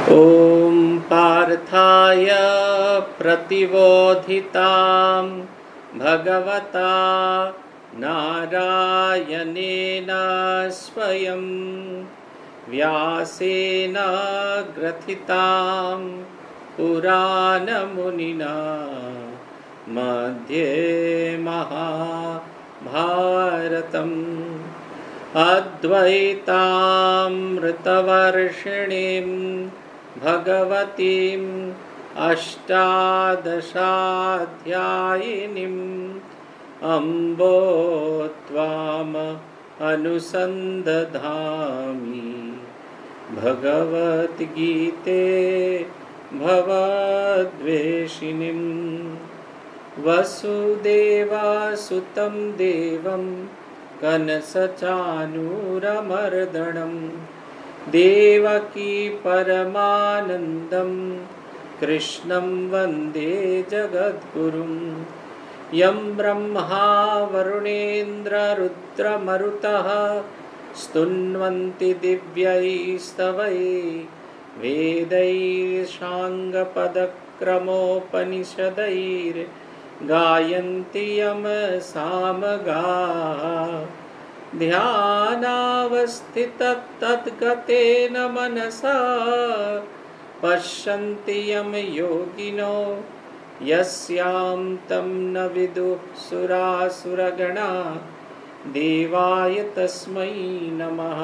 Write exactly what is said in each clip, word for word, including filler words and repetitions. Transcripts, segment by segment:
ॐ पार्थाय प्रतिबोधितां भगवता नारायणेन स्वयं व्यासेन ग्रथितां पुराणमुनिना मध्ये महाभारतम् अद्वैतामृतवर्षिणीं भगवतीम् अष्टादशाध्यायिनीम् अम्ब त्वाम् अनुसन्दधामि भगवद्गीते भवद्वेषिणीम् वसुदेवसुतं देवं कंसचाणूरमर्दनं देवकी परमानन्दं कृष्णं वन्दे जगद्गुरुं यं ब्रह्मा वरुणेन्द्ररुद्रमरुतः स्तुन्वन्ति दिव्यैस्तवैः वेदैः साङ्गपदक्रमोपनिषदैर्गायन्ति यं सामगाः ध्यानावस्थिततद्गतेन मनसा पश्यन्ति यं योगिनो यस्यां तं न विदुः सुरासुरगणा देवाय तस्मै नमः।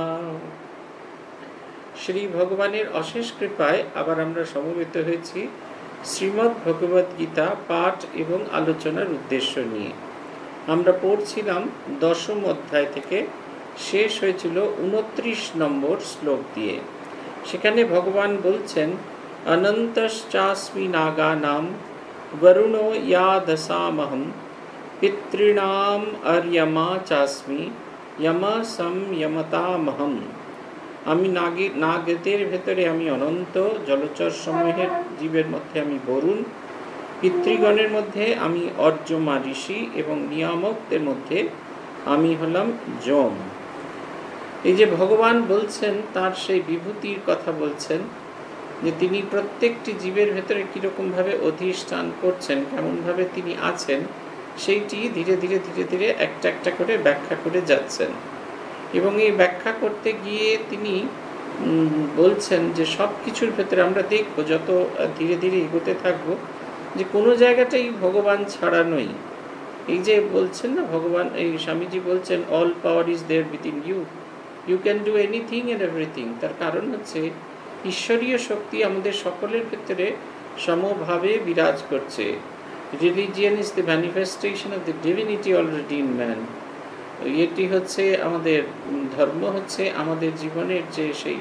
श्री भगवानेर अशेष कृपाय आबार आमरा समवेत हয়েছি श्रीमद् भगवद गीता पाठ एवं आलोचनार उद्देश्य निये। আমরা পড়ছিলাম দশম অধ্যায় থেকে, শেষ হয়েছিল উনত্রিশ নম্বর শ্লোক দিয়ে। সেখানে ভগবান বলছেন, অনন্তশ্চাস্মি নাগানাম বরুণো ইয়াদসামহম পিতৃণাম অর্যমা চাস্মি যমা সংযমতামহম। আমি নাগী নাগদের ভেতরে আমি অনন্ত, জলচর সমূহের জীবের মধ্যে আমি বরুণ, পিতৃগণের মধ্যে আমি অর্যমা ঋষি এবং নিয়ামকদের মধ্যে আমি হলাম যম। এই যে ভগবান বলছেন, তার সেই বিভূতির কথা বলছেন যে তিনি প্রত্যেকটি জীবের ভেতরে কীরকমভাবে অধিষ্ঠান করছেন, কেমনভাবে তিনি আছেন, সেইটি ধীরে ধীরে ধীরে ধীরে একটা একটা করে ব্যাখ্যা করে যাচ্ছেন। এবং এই ব্যাখ্যা করতে গিয়ে তিনি বলছেন যে সব কিছুর ভেতরে আমরা দেখব, যত ধীরে ধীরে এগোতে থাকবো, যে কোনো জায়গাটাই ভগবান ছাড়া নই। এই যে বলছেন না ভগবান, এই স্বামীজি বলছেন all power is there within you, you can do anything and everything. তার কারণ হচ্ছে ঈশ্বরীয় শক্তি আমাদের সকলের ক্ষেত্রে সমভাবে বিরাজ করছে। Religion is the manifestation of the divinity already in man. এটি হচ্ছে আমাদের ধর্ম, হচ্ছে আমাদের জীবনের যে সেই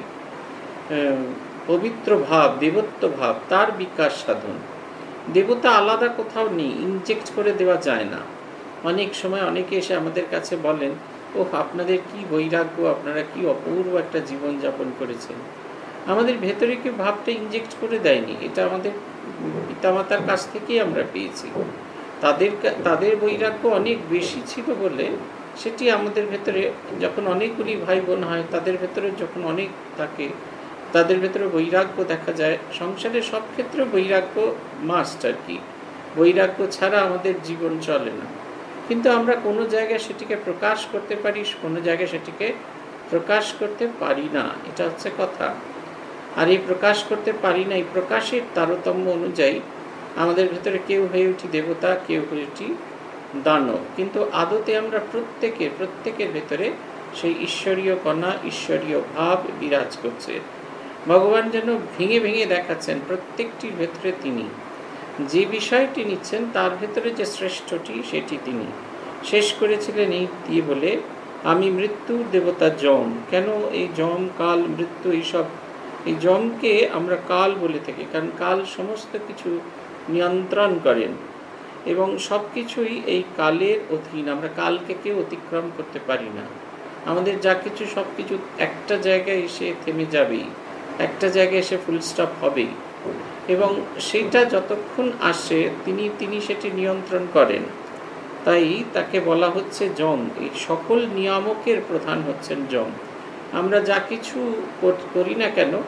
পবিত্র ভাব, দেবত্ব ভাব, তার বিকাশ সাধন। দেবতা আলাদা কোথাও নেই, ইনজেক্ট করে দেওয়া যায় না। অনেক সময় অনেকে এসে আমাদের কাছে বলেন, ও আপনাদের কি বৈরাগ্য, আপনারা কি অপূর্ব একটা জীবনযাপন করেছেন। আমাদের ভেতরে কেউ ভাবটা ইনজেক্ট করে দেয়নি, এটা আমাদের পিতামাতার কাছ থেকেই আমরা পেয়েছি। তাদের তাদের বৈরাগ্য অনেক বেশি ছিল বলে সেটি আমাদের ভেতরে, যখন অনেকগুলি ভাই বোন হয় তাদের ভেতরে যখন অনেক থাকে, তাদের ভেতরে বৈরাগ্য দেখা যায়। সংসারে সব ক্ষেত্রে বৈরাগ্য মাস্ট আর কি, বৈরাগ্য ছাড়া আমাদের জীবন চলে না। কিন্তু আমরা কোনো জায়গায় সেটিকে প্রকাশ করতে পারি, কোনো জায়গায় সেটিকে প্রকাশ করতে পারি না, এটা হচ্ছে কথা। আর এই প্রকাশ করতে পারি না, এই প্রকাশের তারতম্য অনুযায়ী আমাদের ভেতরে কেউ হয়ে উঠি দেবতা, কেউ হয়ে উঠি দানব। কিন্তু আদতে আমরা প্রত্যেকে প্রত্যেকের ভেতরে সেই ঈশ্বরীয় কণা, ঈশ্বরীয় ভাব বিরাজ করছে। ভগবান যেন ভেঙে ভেঙে দেখাচ্ছেন প্রত্যেকটির ভেতরে তিনি যে বিষয়টি নিচ্ছেন তার ভেতরে যে শ্রেষ্ঠটি সেটি তিনি শেষ করেছিলেন এই দিয়ে বলে, আমি মৃত্যুর দেবতা যম। কেন এই যম, কাল, মৃত্যু, এইসব, এই যমকে আমরা কাল বলে থাকি, কারণ কাল সমস্ত কিছু নিয়ন্ত্রণ করেন এবং সব কিছুই এই কালের অধীন। আমরা কালকে কেউ অতিক্রম করতে পারি না। আমাদের যা কিছু সব কিছু একটা জায়গায় এসে থেমে যাবেই, একটা জায়গায় এসে ফুল স্টপ হবেই, এবং সেইটা যতক্ষণ আসে তিনি তিনি সেটি নিয়ন্ত্রণ করেন। তাই তাকে বলা হচ্ছে যম। এই সকল নিয়ামকের প্রধান হচ্ছেন যম। আমরা যা কিছু করি না কেন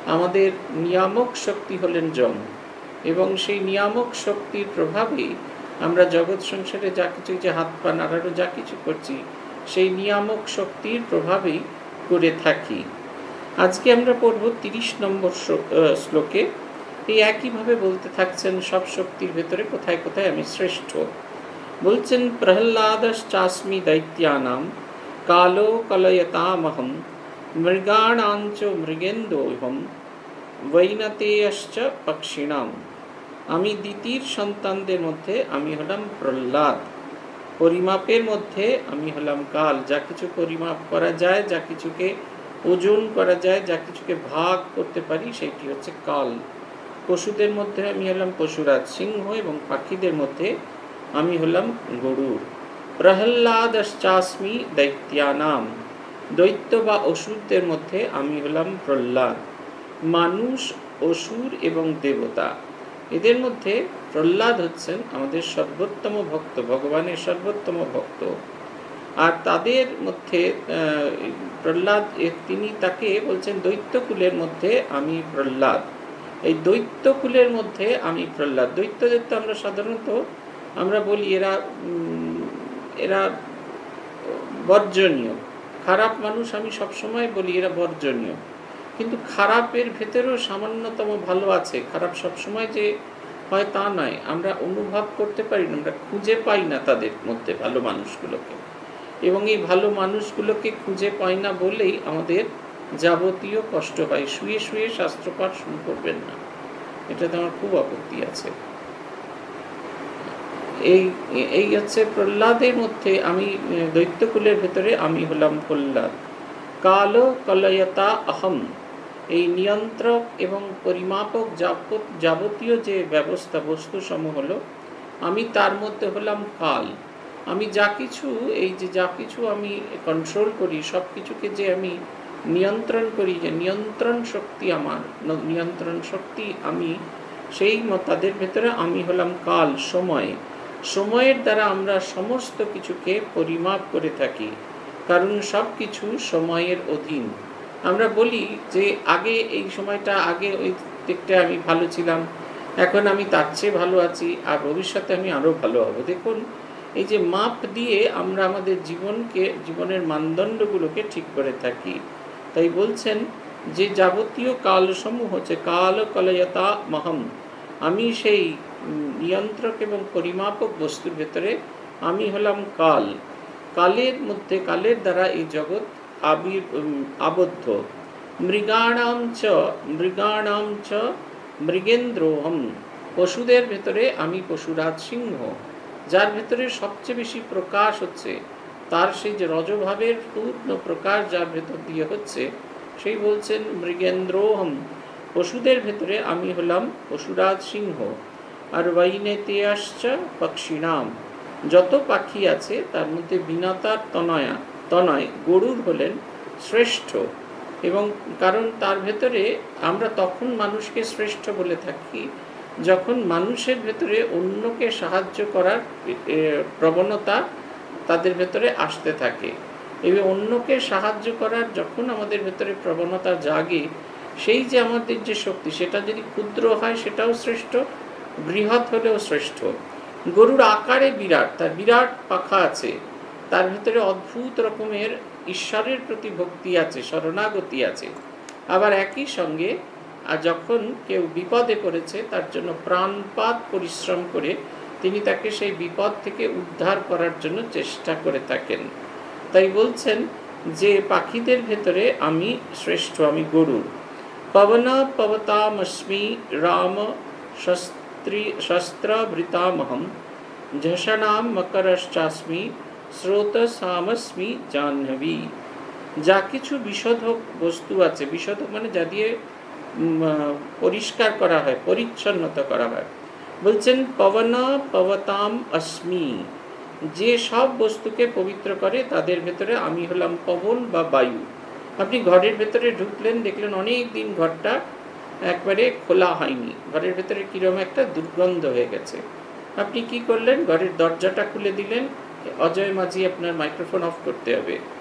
আমাদের নিয়ামক শক্তি হলেন যম, এবং সেই নিয়ামক শক্তির প্রভাবেই আমরা জগৎ সংসারে যা কিছু, যে হাত পা নাড়ানো যা কিছু করছি, সেই নিয়ামক শক্তির প্রভাবেই করে থাকি। আজকে আমরা পড়ব তিরিশ নম্বর শ্লোকে। এই একইভাবে বলতে থাকছেন সব শক্তির ভেতরে কোথায় কোথায় আমি শ্রেষ্ঠ। বলছেন প্রহ্লাদশ্চাস্মি দৈত্যানাম কালো কলয়তামহম মৃগাণাঞ্চ মৃগেন্দোহম বৈনতেয়শ্চ পক্ষিণাম। আমি দ্বিতীয় সন্তানদের মধ্যে আমি হলাম প্রহ্লাদ, পরিমাপের মধ্যে আমি হলাম কাল। যা কিছু পরিমাপ করা যায়, যা কিছুকে ওজন করা যায়, যা কিছুকে ভাগ করতে পারি, সেটি হচ্ছে কাল। পশুদের মধ্যে আমি হলাম পশুরাজ সিংহ, এবং পাখিদের মধ্যে আমি হলাম গরুর। প্রহ্লাদশ্চাস্মি দৈত্যানাম, দৈত্য বা অসুরদের মধ্যে আমি হলাম প্রহ্লাদ। মানুষ, অসুর এবং দেবতা, এদের মধ্যে প্রহ্লাদ হচ্ছেন আমাদের সর্বোত্তম ভক্ত, ভগবানের সর্বোত্তম ভক্ত। আর তাদের মধ্যে প্রহ্লাদ, তিনি তাকে বলছেন দৈত্যকুলের মধ্যে আমি প্রহ্লাদ। এই দৈত্যকুলের মধ্যে আমি প্রহ্লাদ। দৈত্যদের তো আমরা সাধারণত আমরা বলি এরা এরা বর্জনীয়, খারাপ মানুষ। আমি সবসময় বলি এরা বর্জনীয়, কিন্তু খারাপের ভেতরেও সামান্যতম ভালো আছে। খারাপ সবসময় যে হয় তা নয়, আমরা অনুভব করতে পারি না, আমরা খুঁজে পাই না তাদের মধ্যে ভালো মানুষগুলোকে, এবং এই ভালো মানুষগুলোকে খুঁজে পাই না বলেই আমাদের যাবতীয় কষ্ট হয়। শুয়ে শুয়ে শাস্ত্রপাঠ শুরু করবেন না, এটাতে আমার খুব আপত্তি আছে। এই এই হচ্ছে প্রহ্লাদের মধ্যে আমি, দৈত্যকুলের ভেতরে আমি হলাম প্রহ্লাদ। কালো কলয়তা অহম, এই নিয়ন্ত্রক এবং পরিমাপক যাবতীয় যে ব্যবস্থা বস্তুসমূহ হলো, আমি তার মধ্যে হলাম কাল। আমি যা কিছু, এই যে যা কিছু আমি কন্ট্রোল করি, সব কিছুকে যে আমি নিয়ন্ত্রণ করি, যে নিয়ন্ত্রণ শক্তি আমার, নিয়ন্ত্রণ শক্তি আমি, সেই তাদের ভেতরে আমি হলাম কাল, সময়। সময়ের দ্বারা আমরা সমস্ত কিছুকে পরিমাপ করে থাকি, কারণ সব কিছু সময়ের অধীন। আমরা বলি যে আগে এই সময়টা, আগে ওই দিকটা আমি ভালো ছিলাম, এখন আমি তার চেয়ে ভালো আছি, আর ভবিষ্যতে আমি আরও ভালো হব। দেখুন, এই যে মাপ দিয়ে আমরা আমাদের জীবনকে, জীবনের মানদণ্ডগুলোকে ঠিক করে থাকি। তাই বলছেন যে যাবতীয় কালসমূহ হচ্ছে কাল কলয়তা মহম, আমি সেই নিয়ন্ত্রক এবং পরিমাপক বস্তুর ভেতরে আমি হলাম কাল। কালের মধ্যে, কালের দ্বারা এই জগৎ আবির আবদ্ধ। মৃগাণাম চ মৃগাণাম চ মৃগেন্দ্রোহম, পশুদের ভেতরে আমি পশুরাজ সিংহ। যার ভেতরে সবচেয়ে বেশি প্রকাশ হচ্ছে, তার সেই যে রজভাবের পূর্ণ প্রকাশ যার ভেতর দিয়ে হচ্ছে, সেই বলছেন মৃগেন্দ্রোহম, পশুদের ভেতরে আমি হলাম পশুরাজ সিংহ। আর বৈনতেয়শ্চ পক্ষিণাম, যত পাখি আছে তার মধ্যে বিনাতার তনয়া তনয় গরুর হলেন শ্রেষ্ঠ। এবং কারণ তার ভেতরে আমরা তখন মানুষকে শ্রেষ্ঠ বলে থাকি যখন মানুষের ভেতরে অন্যকে সাহায্য করার প্রবণতা তাদের ভেতরে আসতে থাকে। এবং অন্যকে সাহায্য করার যখন আমাদের ভেতরে প্রবণতা জাগে, সেই যে আমাদের যে শক্তি, সেটা যদি ক্ষুদ্র হয় সেটাও শ্রেষ্ঠ, বৃহৎ হলেও শ্রেষ্ঠ। গরুর আকারে বিরাট, তার বিরাট পাখা আছে, তার ভেতরে অদ্ভুত রকমের ঈশ্বরের প্রতি ভক্তি আছে, শরণাগতি আছে। আবার একই সঙ্গে আর যখন কেউ বিপদে পড়েছে, তার জন্য প্রাণপাত পরিশ্রম করে তিনি তাকে সেই বিপদ থেকে উদ্ধার করার জন্য চেষ্টা করে থাকেন। তাই বলছেন যে পাখিদের ভেতরে আমি শ্রেষ্ঠ, আমি গরুর। পবন পবতামস্মি রাম শস্ত্রী শস্ত্রভৃতামহম ঝষণাম মকরশ্চাস্মি স্রোতসামস্মি জাহ্নবী। যা কিছু বিশোধক বস্তু আছে, বিশোধক মানে যা দিয়ে পরিষ্কার করা হয়, পরিচ্ছন্নতা করা হয়, বলছেন পবন পবতাম অস্মি, যে সব বস্তুকে পবিত্র করে তাদের ভেতরে আমি হলাম পবন বা বায়ু। আপনি ঘরের ভেতরে ঢুকলেন, দেখলেন অনেক দিন ঘরটা একবারে খোলা হয়নি, ঘরের ভেতরে কিরকম একটা দুর্গন্ধ হয়ে গেছে। আপনি কি করলেন, ঘরের দরজাটা খুলে দিলেন। অজয় মাঝি, আপনার মাইক্রোফোন অফ করতে হবে।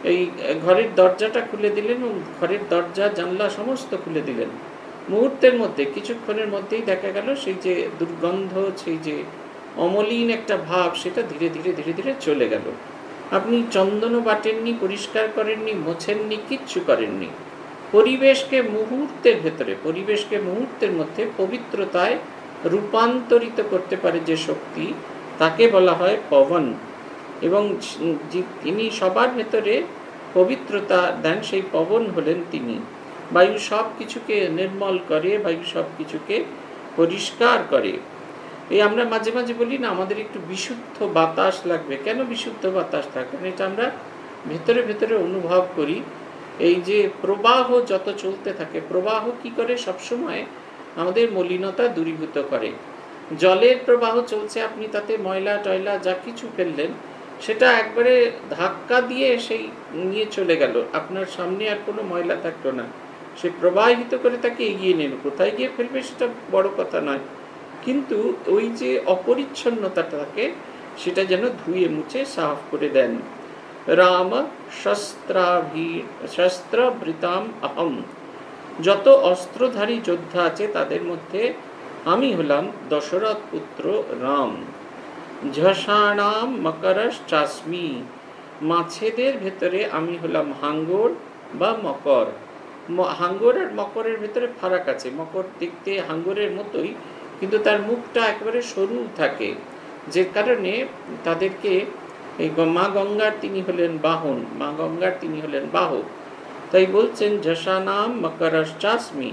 এই ঘরের দরজাটা খুলে দিলেন এবং ঘরের দরজা জানলা সমস্ত খুলে দিলেন। মুহূর্তের মধ্যে, কিছুক্ষণের মধ্যেই দেখা গেল সেই যে দুর্গন্ধ, সেই যে অমলিন একটা ভাব, সেটা ধীরে ধীরে ধীরে ধীরে চলে গেল। আপনি চন্দনও বাটেননি, পরিষ্কার করেননি, মোছেননি, কিচ্ছু করেননি। পরিবেশকে মুহূর্তের ভেতরে, পরিবেশকে মুহূর্তের মধ্যে পবিত্রতায় রূপান্তরিত করতে পারে যে শক্তি, তাকে বলা হয় পবন। এবং তিনি সবার ভেতরে পবিত্রতা দেন, সেই পবন হলেন তিনি। বায়ু সব কিছুকে নির্মল করে, বায়ু সব কিছুকে পরিষ্কার করে। এই আমরা মাঝে মাঝে বলি না, আমাদের একটু বিশুদ্ধ বাতাস লাগবে। কেন বিশুদ্ধ বাতাস থাকে? এটা আমরা ভেতরে ভেতরে অনুভব করি। এই যে প্রবাহ যত চলতে থাকে, প্রবাহ কি করে সবসময় আমাদের মলিনতা দূরীভূত করে। জলের প্রবাহ চলছে, আপনি তাতে ময়লা টয়লা যা কিছু ফেললেন, সেটা একবারে ধাক্কা দিয়ে সেই নিয়ে চলে গেল, আপনার সামনে আর কোনো ময়লা থাকলো না। সে প্রবাহিত করে তাকে এগিয়ে নিল, কোথায় গিয়ে ফেলবে সেটা বড় কথা নয়, কিন্তু ওই যে অপরিচ্ছন্নতাটা থাকে সেটা যেন ধুয়ে মুছে সাফ করে দেন। রাম শস্ত্রাভি শস্ত্রভৃতাম অহম, যত অস্ত্রধারী যোদ্ধা আছে তাদের মধ্যে আমি হলাম দশরথ পুত্র রাম। ঝষাণাম মকরশ্চাস্মি, মাছেদের ভেতরে আমি হলাম হাঙ্গর বা মকর। হাঙ্গর আর মকরের ভেতরে ফারাক আছে। মকর দেখতে হাঙ্গরের মতোই, কিন্তু তার মুখটা একেবারে সরু থাকে, যে কারণে তাদেরকে এই মা গঙ্গার তিনি হলেন বাহন, মা গঙ্গার তিনি হলেন বাহক। তাই বলছেন ঝষাণাম মকরশ্চাস্মি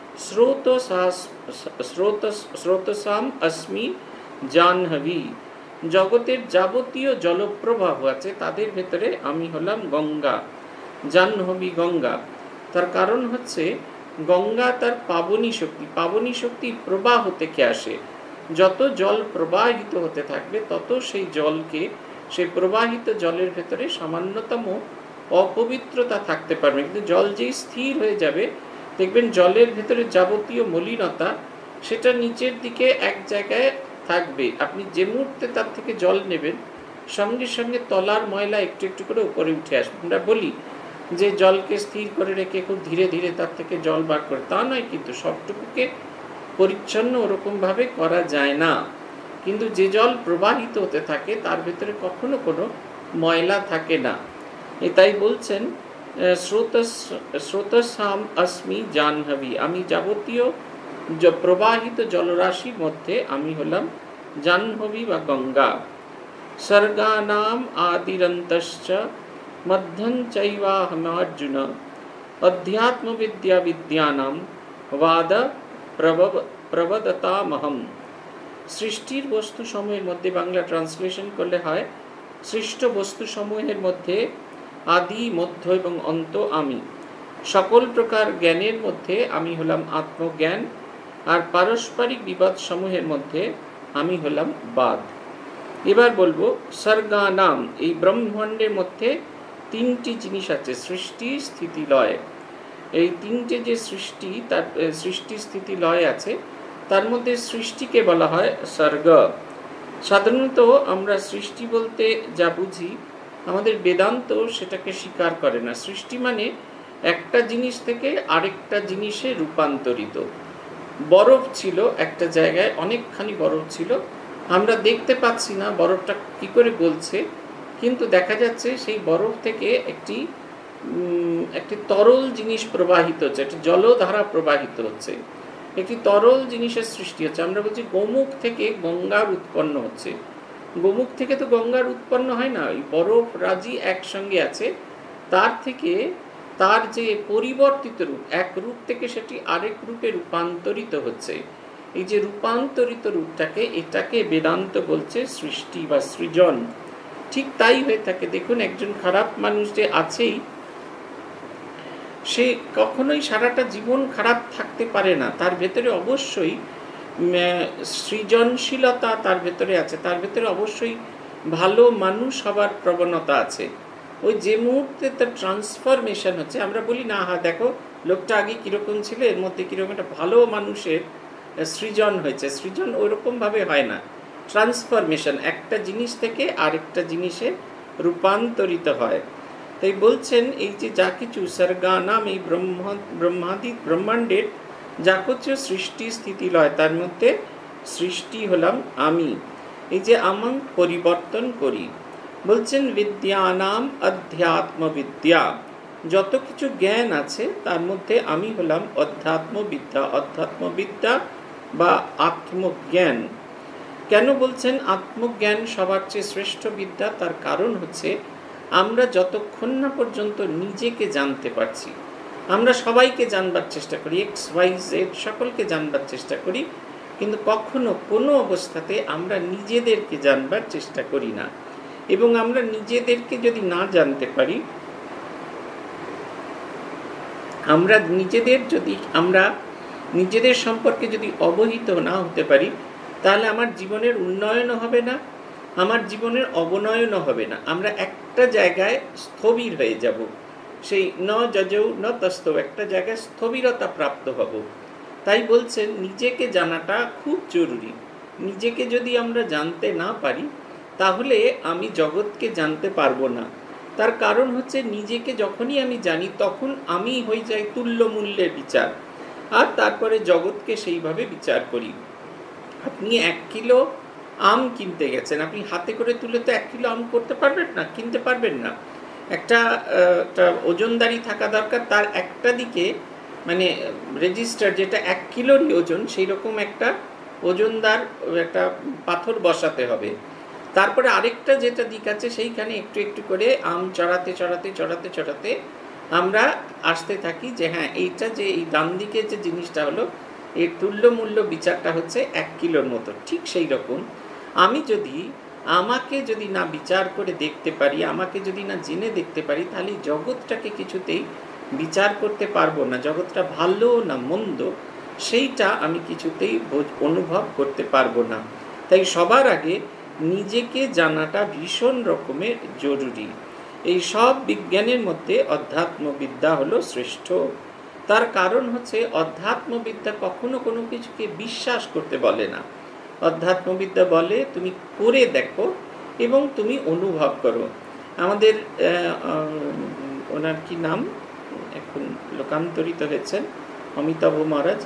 স্রোতসাম अस्मि জাহ্নবী, জগতের যাবতীয় জলপ্রবাহ আছে তাদের ভেতরে আমি হলাম গঙ্গা, জাহ্নবী গঙ্গা। তার কারণ হচ্ছে গঙ্গা তার পাবনী শক্তি, পাবনী শক্তি প্রবাহ থেকে আসে। যত জল প্রবাহিত হতে থাকবে তত সেই জলকে, সেই প্রবাহিত জলের ভেতরে সামান্যতম অপবিত্রতা থাকতে পারবে, কিন্তু জল যেই স্থির হয়ে যাবে দেখবেন জলের ভেতরে যাবতীয় মলিনতা সেটা নিচের দিকে এক জায়গায় থাকবে। আপনি যে মুহূর্তে তার থেকে জল নেবেন, সঙ্গে সঙ্গে তলার ময়লা একটু একটু করে উপরে উঠে আসবে। আমরা বলি যে জলকে স্থির করে রেখে খুব ধীরে ধীরে তার থেকে জল বার করে, তা নয়, কিন্তু সবটুকুকে পরিচ্ছন্ন ওরকমভাবে করা যায় না। কিন্তু যে জল প্রবাহিত হতে থাকে তার ভেতরে কখনো কোনো ময়লা থাকে না। এটাই বলছেন স্রোতসাম अस्मि জাহ্নবী, আমি যাবতীয় প্রবাহিত জলরাশির মধ্যে আমি হলাম জাহ্নবী বা গঙ্গা। सर्गानाम आदिरन्तश्च मध्यं चैवाहमर्जुन, अध्यात्म विद्या विद्यानां वाद प्रभव प्रवदतामहम। সৃষ্টির বস্তু সমূহের মধ্যে, বাংলা ট্রান্সলেশন করলে হয় সৃষ্ট বস্তু সমূহের মধ্যে আদি মধ্য এবং অন্ত আমি। সকল প্রকার জ্ঞানের মধ্যে আমি হলাম আত্মজ্ঞান, আর পারস্পরিক বিবাদ সমূহের মধ্যে আমি হলাম বাদ। এবার বলবো সর্গানাম, এই ব্রহ্মাণ্ডের মধ্যে তিনটি জিনিস আছে, সৃষ্টি স্থিতি লয়। এই তিনটে যে সৃষ্টি, তার সৃষ্টি স্থিতি লয় আছে, তার মধ্যে সৃষ্টিকে বলা হয় সর্গ। সাধারণত আমরা সৃষ্টি বলতে যা বুঝি, আমাদের বেদান্ত সেটাকে স্বীকার করে না। সৃষ্টি মানে একটা জিনিস থেকে আরেকটা জিনিসে রূপান্তরিত। বরফ ছিল একটা জায়গায়, অনেকখানি বরফ ছিল, আমরা দেখতে পাচ্ছি না বরফটা কি করে গলছে, কিন্তু দেখা যাচ্ছে সেই বরফ থেকে একটি একটি তরল জিনিস প্রবাহিত হচ্ছে, একটি জলধারা প্রবাহিত হচ্ছে, একটি তরল জিনিসের সৃষ্টি হচ্ছে। আমরা বলছি গোমুখ থেকে গঙ্গার উৎপন্ন হচ্ছে। গোমুখ থেকে তো গঙ্গার উৎপন্ন হয় না, ওই বরফ রাজি একসঙ্গে আছে, তার থেকে তার যে পরিবর্তিত রূপ, এক রূপ থেকে সেটি আরেক রূপে রূপান্তরিত হচ্ছে। এই যে রূপান্তরিত রূপটাকে, এটাকে বেদান্ত বলছে সৃষ্টি বা সৃজন। ঠিক তাই হয়ে থাকে। দেখুন, একজন খারাপ মানুষ যে আছেই, সে কখনোই সারাটা জীবন খারাপ থাকতে পারে না। তার ভেতরে অবশ্যই সৃজনশীলতা তার ভেতরে আছে, তার ভেতরে অবশ্যই ভালো মানুষ হবার প্রবণতা আছে। ওই যে মুহূর্তে তার ট্রান্সফরমেশন হচ্ছে, আমরা বলি না, হ্যাঁ দেখো লোকটা আগে কীরকম ছিল, এর মধ্যে কীরকম একটা ভালো মানুষের সৃজন হয়েছে। সৃজন ওইরকমভাবে হয় না, ট্রান্সফরমেশন, একটা জিনিস থেকে আরেকটা জিনিসে রূপান্তরিত হয়। তাই বলছেন এই যে যা কিছু সর্গানাম, এই ব্রহ্মা ব্রহ্মাদি ব্রহ্মাণ্ডের যা কিছু সৃষ্টি স্থিতি লয়, তার মধ্যে সৃষ্টি হলাম আমি। এই যে আমি পরিবর্তন করি, বলছেন বিদ্যানাম অধ্যাত্ম বিদ্যা, যত কিছু জ্ঞান আছে তার মধ্যে আমি হলাম অধ্যাত্ম বিদ্যা। অধ্যাত্ম বিদ্যা বা আত্মজ্ঞান। কেন বলছেন আত্মজ্ঞান সবার চেয়ে শ্রেষ্ঠ বিদ্যা? তার কারণ হচ্ছে আমরা যতক্ষণ না পর্যন্ত নিজেকে জানতে পারছি, আমরা সবাইকে জানবার চেষ্টা করি, এক্স ওয়াই জেড সকলকে জানবার চেষ্টা করি, কিন্তু কখনো কোনো অবস্থাতে আমরা নিজেদেরকে জানবার চেষ্টা করি না। এবং আমরা নিজেদেরকে যদি না জানতে পারি, আমরা নিজেদের যদি আমরা নিজেদের সম্পর্কে যদি অবহিত না হতে পারি, তাহলে আমার জীবনের উন্নয়নও হবে না, আমার জীবনের অবনয়নও হবে না। আমরা একটা জায়গায় স্থবির হয়ে যাব, সেই ন যজৌ ন তস্তৌ, একটা জায়গায় স্থবিরতা প্রাপ্ত হব। তাই বলছেন নিজেকে জানাটা খুব জরুরি। নিজেকে যদি আমরা জানতে না পারি, তাহলে আমি জগৎকে জানতে পারবো না। তার কারণ হচ্ছে নিজেকে যখনই আমি জানি, তখন আমি হয়ে যাই তুল্য মূল্যের বিচার, আর তারপরে জগৎকে সেইভাবে বিচার করি। আপনি এক কিলো আম কিনতে গেছেন, আপনি হাতে করে তুলে তো এক কিলো আম করতে পারবেন না, কিনতে পারবেন না। একটা একটা ওজনদারি থাকা দরকার, তার একটা দিকে মানে রেজিস্টার যেটা এক কিলোরই ওজন, সেই রকম একটা ওজনদার একটা পাথর বসাতে হবে। তারপরে আরেকটা যেটা দিক আছে, সেইখানে একটু একটু করে আম চড়াতে চড়াতে চড়াতে চড়াতে আমরা আসতে থাকি যে হ্যাঁ, এইটা যে এই ডান দিকে যে জিনিসটা হলো, এর তুল্য মূল্য বিচারটা হচ্ছে এক কিলোর মতো। ঠিক সেই রকম আমি যদি আমাকে যদি না বিচার করে দেখতে পারি, আমাকে যদি না জেনে দেখতে পারি, তাহলে জগৎটাকে কিছুতেই বিচার করতে পারবো না। জগৎটা ভালো না মন্দ, সেইটা আমি কিছুতেই অনুভব করতে পারবো না। তাই সবার আগে নিজেকে জানাটা ভীষণ রকমের জরুরি। এই সব বিজ্ঞানের মধ্যে অধ্যাত্মবিদ্যা হলো শ্রেষ্ঠ। তার কারণ হচ্ছে অধ্যাত্মবিদ্যা কখনো কোনো কিছুকে বিশ্বাস করতে বলে না। অধ্যাত্মবিদ্যা বলে তুমি করে দেখো এবং তুমি অনুভব করো। আমাদের ওনার কি নাম, এখন লোকান্তরিত হয়েছেন, অমিতাভ মহারাজ।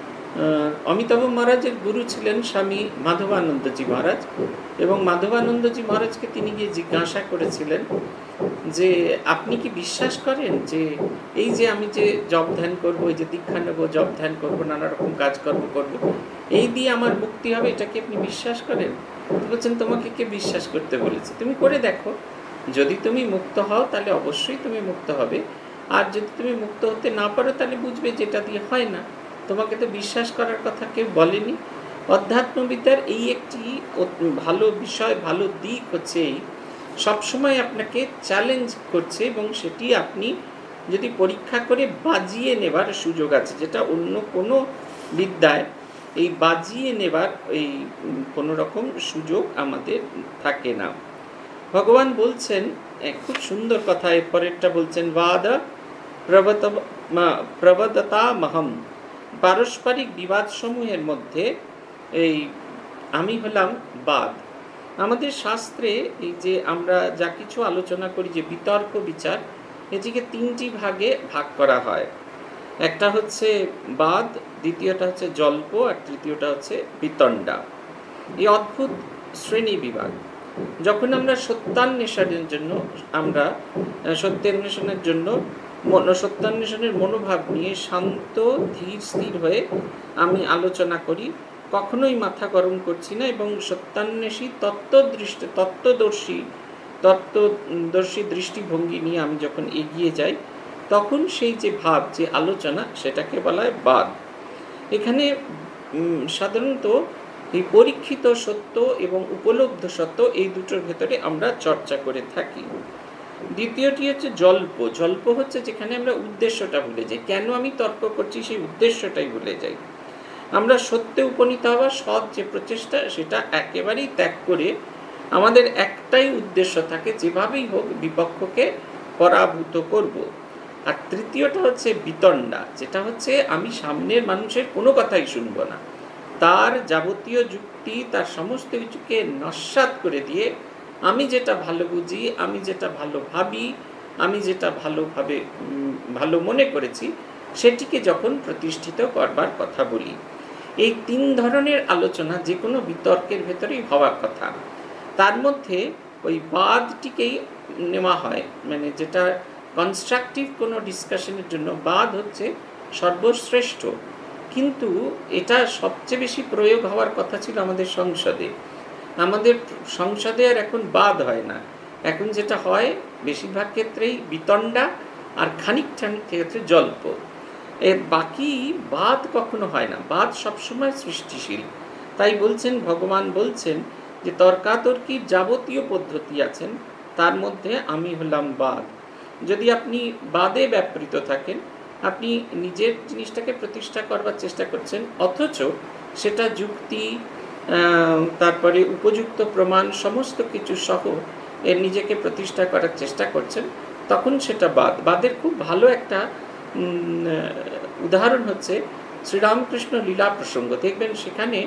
অমিতাভ মহারাজের গুরু ছিলেন স্বামী মাধবানন্দজি মহারাজ, এবং মাধবানন্দজি মহারাজকে তিনি গিয়ে জিজ্ঞাসা করেছিলেন যে আপনি কি বিশ্বাস করেন যে এই যে আমি যে জপ ধ্যান করবো, এই যে দীক্ষা নেবো, জপ ধ্যান করবো, নানা রকম কাজকর্ম করবো, এই দিয়ে আমার মুক্তি হবে, এটা কি আপনি বিশ্বাস করেন? বলছেন তোমাকে কে বিশ্বাস করতে বলেছে? তুমি করে দেখো, যদি তুমি মুক্ত হও তাহলে অবশ্যই তুমি মুক্ত হবে, আর যদি তুমি মুক্ত হতে না পারো তাহলে বুঝবে যেটা দিয়ে হয় না। তোমাকে তো বিশ্বাস করার কথা কেউ বলেনি। অধ্যাত্মবিদ্যার এই একটি ভালো বিষয়, ভালো দিক হচ্ছে এই সবসময় আপনাকে চ্যালেঞ্জ করছে, এবং সেটি আপনি যদি পরীক্ষা করে বাজিয়ে নেবার সুযোগ আছে, যেটা অন্য কোনো বিদ্যায় এই বাজিয়ে নেবার এই কোনো রকম সুযোগ আমাদের থাকে না। ভগবান বলছেন খুব সুন্দর কথা, এরপরেরটা বলছেন বাদ প্রবত প্রবদতা মহম, পারস্পরিক বিবাদ সমূহের মধ্যে এই আমি হলাম বাদ। আমাদের শাস্ত্রে এই যে আমরা যা কিছু আলোচনা করি, যে বিতর্ক বিচার, এটিকে তিনটি ভাগে ভাগ করা হয়। একটা হচ্ছে বাদ, দ্বিতীয়টা হচ্ছে জল্প, আর তৃতীয়টা হচ্ছে বিতণ্ডা। এই অদ্ভুত শ্রেণী বিভাগ। যখন আমরা সত্যান্বেষণের জন্য আমরা সত্যান্বেষণের জন্য সত্যান্বেষণের মনোভাব নিয়ে শান্ত ধীর স্থির হয়ে আমি আলোচনা করি, কখনোই মাথা গরম করছি না, এবং সত্যান্বেষী তত্ত্বদৃষ্টি তত্ত্বদর্শী তত্ত্বদর্শী দৃষ্টিভঙ্গি নিয়ে আমি যখন এগিয়ে যাই, তখন সেই যে ভাব, যে আলোচনা, সেটাকে বলা হয় বাদ। এখানে সাধারণত এই পরীক্ষিত সত্য এবং উপলব্ধ সত্য, এই দুটোর ভেতরে আমরা চর্চা করে থাকি। দ্বিতীয়টি হচ্ছে জল্প। জল্প হচ্ছে যেখানে আমরা উদ্দেশ্যটা ভুলে যাই, কেন আমি তর্ক করছি সেই উদ্দেশ্যটাই ভুলে যাই। আমরা সত্যে উপনীত হওয়ার সৎ যে প্রচেষ্টা, সেটা একেবারেই ত্যাগ করে আমাদের একটাই উদ্দেশ্য থাকে, যেভাবেই হোক বিপক্ষকে পরাভূত করব। আর তৃতীয়টা হচ্ছে বিতণ্ডা, যেটা হচ্ছে আমি সামনের মানুষের কোনো কথাই শুনবো না, তার যাবতীয় যুক্তি, তার সমস্ত কিছুকে নস্যাৎ করে দিয়ে আমি যেটা ভালো বুঝি, আমি যেটা ভালো ভাবি, আমি যেটা ভালোভাবে ভালো মনে করেছি সেটিকে যখন প্রতিষ্ঠিত করবার কথা বলি। এই তিন ধরনের আলোচনা যে কোনো বিতর্কের ভেতরেই হওয়ার কথা। তার মধ্যে ওই বাদটিকেই নেওয়া হয়, মানে যেটা কনস্ট্রাকটিভ কোনো ডিসকাশনের জন্য বাদ হচ্ছে সর্বশ্রেষ্ঠ, কিন্তু এটা সবচেয়ে বেশি প্রয়োগ হওয়ার কথা ছিল আমাদের সংসদে। আমাদের সংসদে আর এখন বাদ হয় না, এখন যেটা হয় বেশিরভাগ ক্ষেত্রেই বিতণ্ডা আর খানিক খানিক ক্ষেত্রে জল্প। এর বাকি বাদ কখনো হয় না, বাদ সবসময় সৃষ্টিশীল। তাই বলছেন, ভগবান বলছেন যে তর্কাতর্কির যাবতীয় পদ্ধতি আছেন, তার মধ্যে আমি হলাম বাদ। যদি আপনি বাদে ব্যাপৃত থাকেন, আপনি নিজের জিনিসটাকে প্রতিষ্ঠা করবার চেষ্টা করছেন, অথচ সেটা যুক্তি তারপরে উপযুক্ত প্রমাণ সমস্ত কিছু সহ এর নিজেকে প্রতিষ্ঠা করার চেষ্টা করছেন, তখন সেটা বাদ। বাদের খুব ভালো একটা উদাহরণ হচ্ছে শ্রীরামকৃষ্ণ লীলা প্রসঙ্গ। দেখবেন সেখানে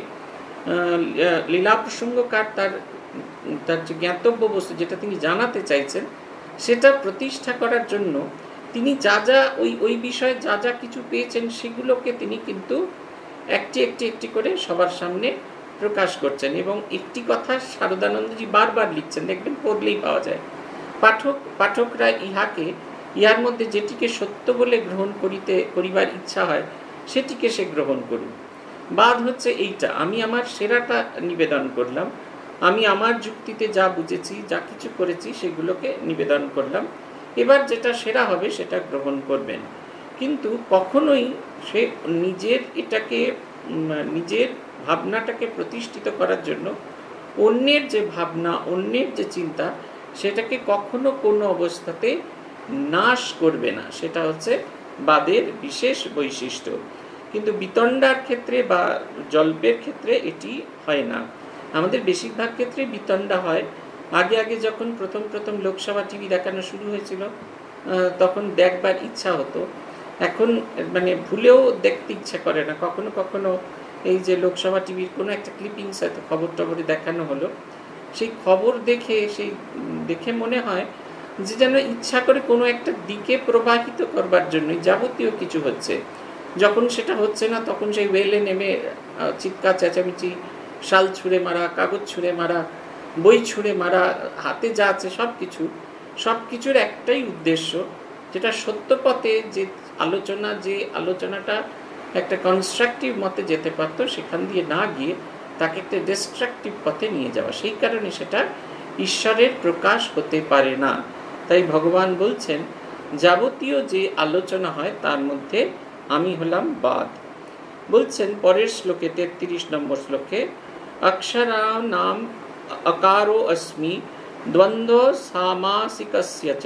লীলা প্রসঙ্গকার তার তার যে জ্ঞাতব্য বস্তু, যেটা তিনি জানাতে চাইছেন, সেটা প্রতিষ্ঠা করার জন্য তিনি যা যা ওই ওই বিষয়ে যা যা কিছু পেয়েছেন সেগুলোকে তিনি কিন্তু একটি একটি একটি করে সবার সামনে প্রকাশ করছেন। এবং একটি কথা শারদানন্দজি বারবার লিখছেন, দেখবেন পড়লেই পাওয়া যায়, পাঠক পাঠকরা ইহাকে ইহার মধ্যে যেটিকে সত্য বলে গ্রহণ করিতে করিবার ইচ্ছা হয় সেটিকে সে গ্রহণ করুন। বাদ হচ্ছে এইটা, আমি আমার সেরাটা নিবেদন করলাম, আমি আমার যুক্তিতে যা বুঝেছি, যা কিছু করেছি সেগুলোকে নিবেদন করলাম, এবার যেটা সেরা হবে সেটা গ্রহণ করবেন। কিন্তু কখনোই সে নিজের এটাকে নিজের ভাবনাটাকে প্রতিষ্ঠিত করার জন্য অন্যের যে ভাবনা, অন্যের যে চিন্তা, সেটাকে কখনো কোনো অবস্থাতে নাশ করবে না। সেটা হচ্ছে বাদের বিশেষ বৈশিষ্ট্য। কিন্তু বিতণ্ডার ক্ষেত্রে বা জল্পের ক্ষেত্রে এটি হয় না। আমাদের বেশিরভাগ ক্ষেত্রে বিতণ্ডা হয়। আগে আগে যখন প্রথম প্রথম লোকসভা টিভি দেখানো শুরু হয়েছিল তখন দেখবার ইচ্ছা হতো, এখন মানে ভুলেও দেখতে ইচ্ছা করে না। কখনো কখনো এই যে লোকসভা টিভির কোনো একটা ক্লিপিংস হয়তো খবর টবরে দেখানো হলো, সেই খবর দেখে সেই দেখে মনে হয় যে যেন ইচ্ছা করে কোনো একটা দিকে প্রবাহিত করবার জন্যই যাবতীয় কিছু হচ্ছে। যখন সেটা হচ্ছে না তখন সেই ওয়েলে নেমে চিৎকার চেঁচামেচি, শাল ছুঁড়ে মারা, কাগজ ছুঁড়ে মারা, বই ছুঁড়ে মারা, হাতে যা আছে সব কিছু সব কিছুর একটাই উদ্দেশ্য, যেটা সত্য পথে যে আলোচনা, যে আলোচনাটা একটা কনস্ট্রাকটিভ মতে যেতে পারত, সেখান দিয়ে না গিয়ে তাকে একটা ডিস্ট্রাকটিভ পথে নিয়ে যাওয়া। সেই কারণে সেটা ঈশ্বরের প্রকাশ হতে পারে না। তাই ভগবান বলছেন যাবতীয় যে আলোচনা হয় তার মধ্যে আমি হলাম বাদ। বলছেন পরের শ্লোকে, তেত্রিশ নম্বর শ্লোকে, অক্ষরা নাম अकारो अस्मि द्वंद्व सामासिकस्य च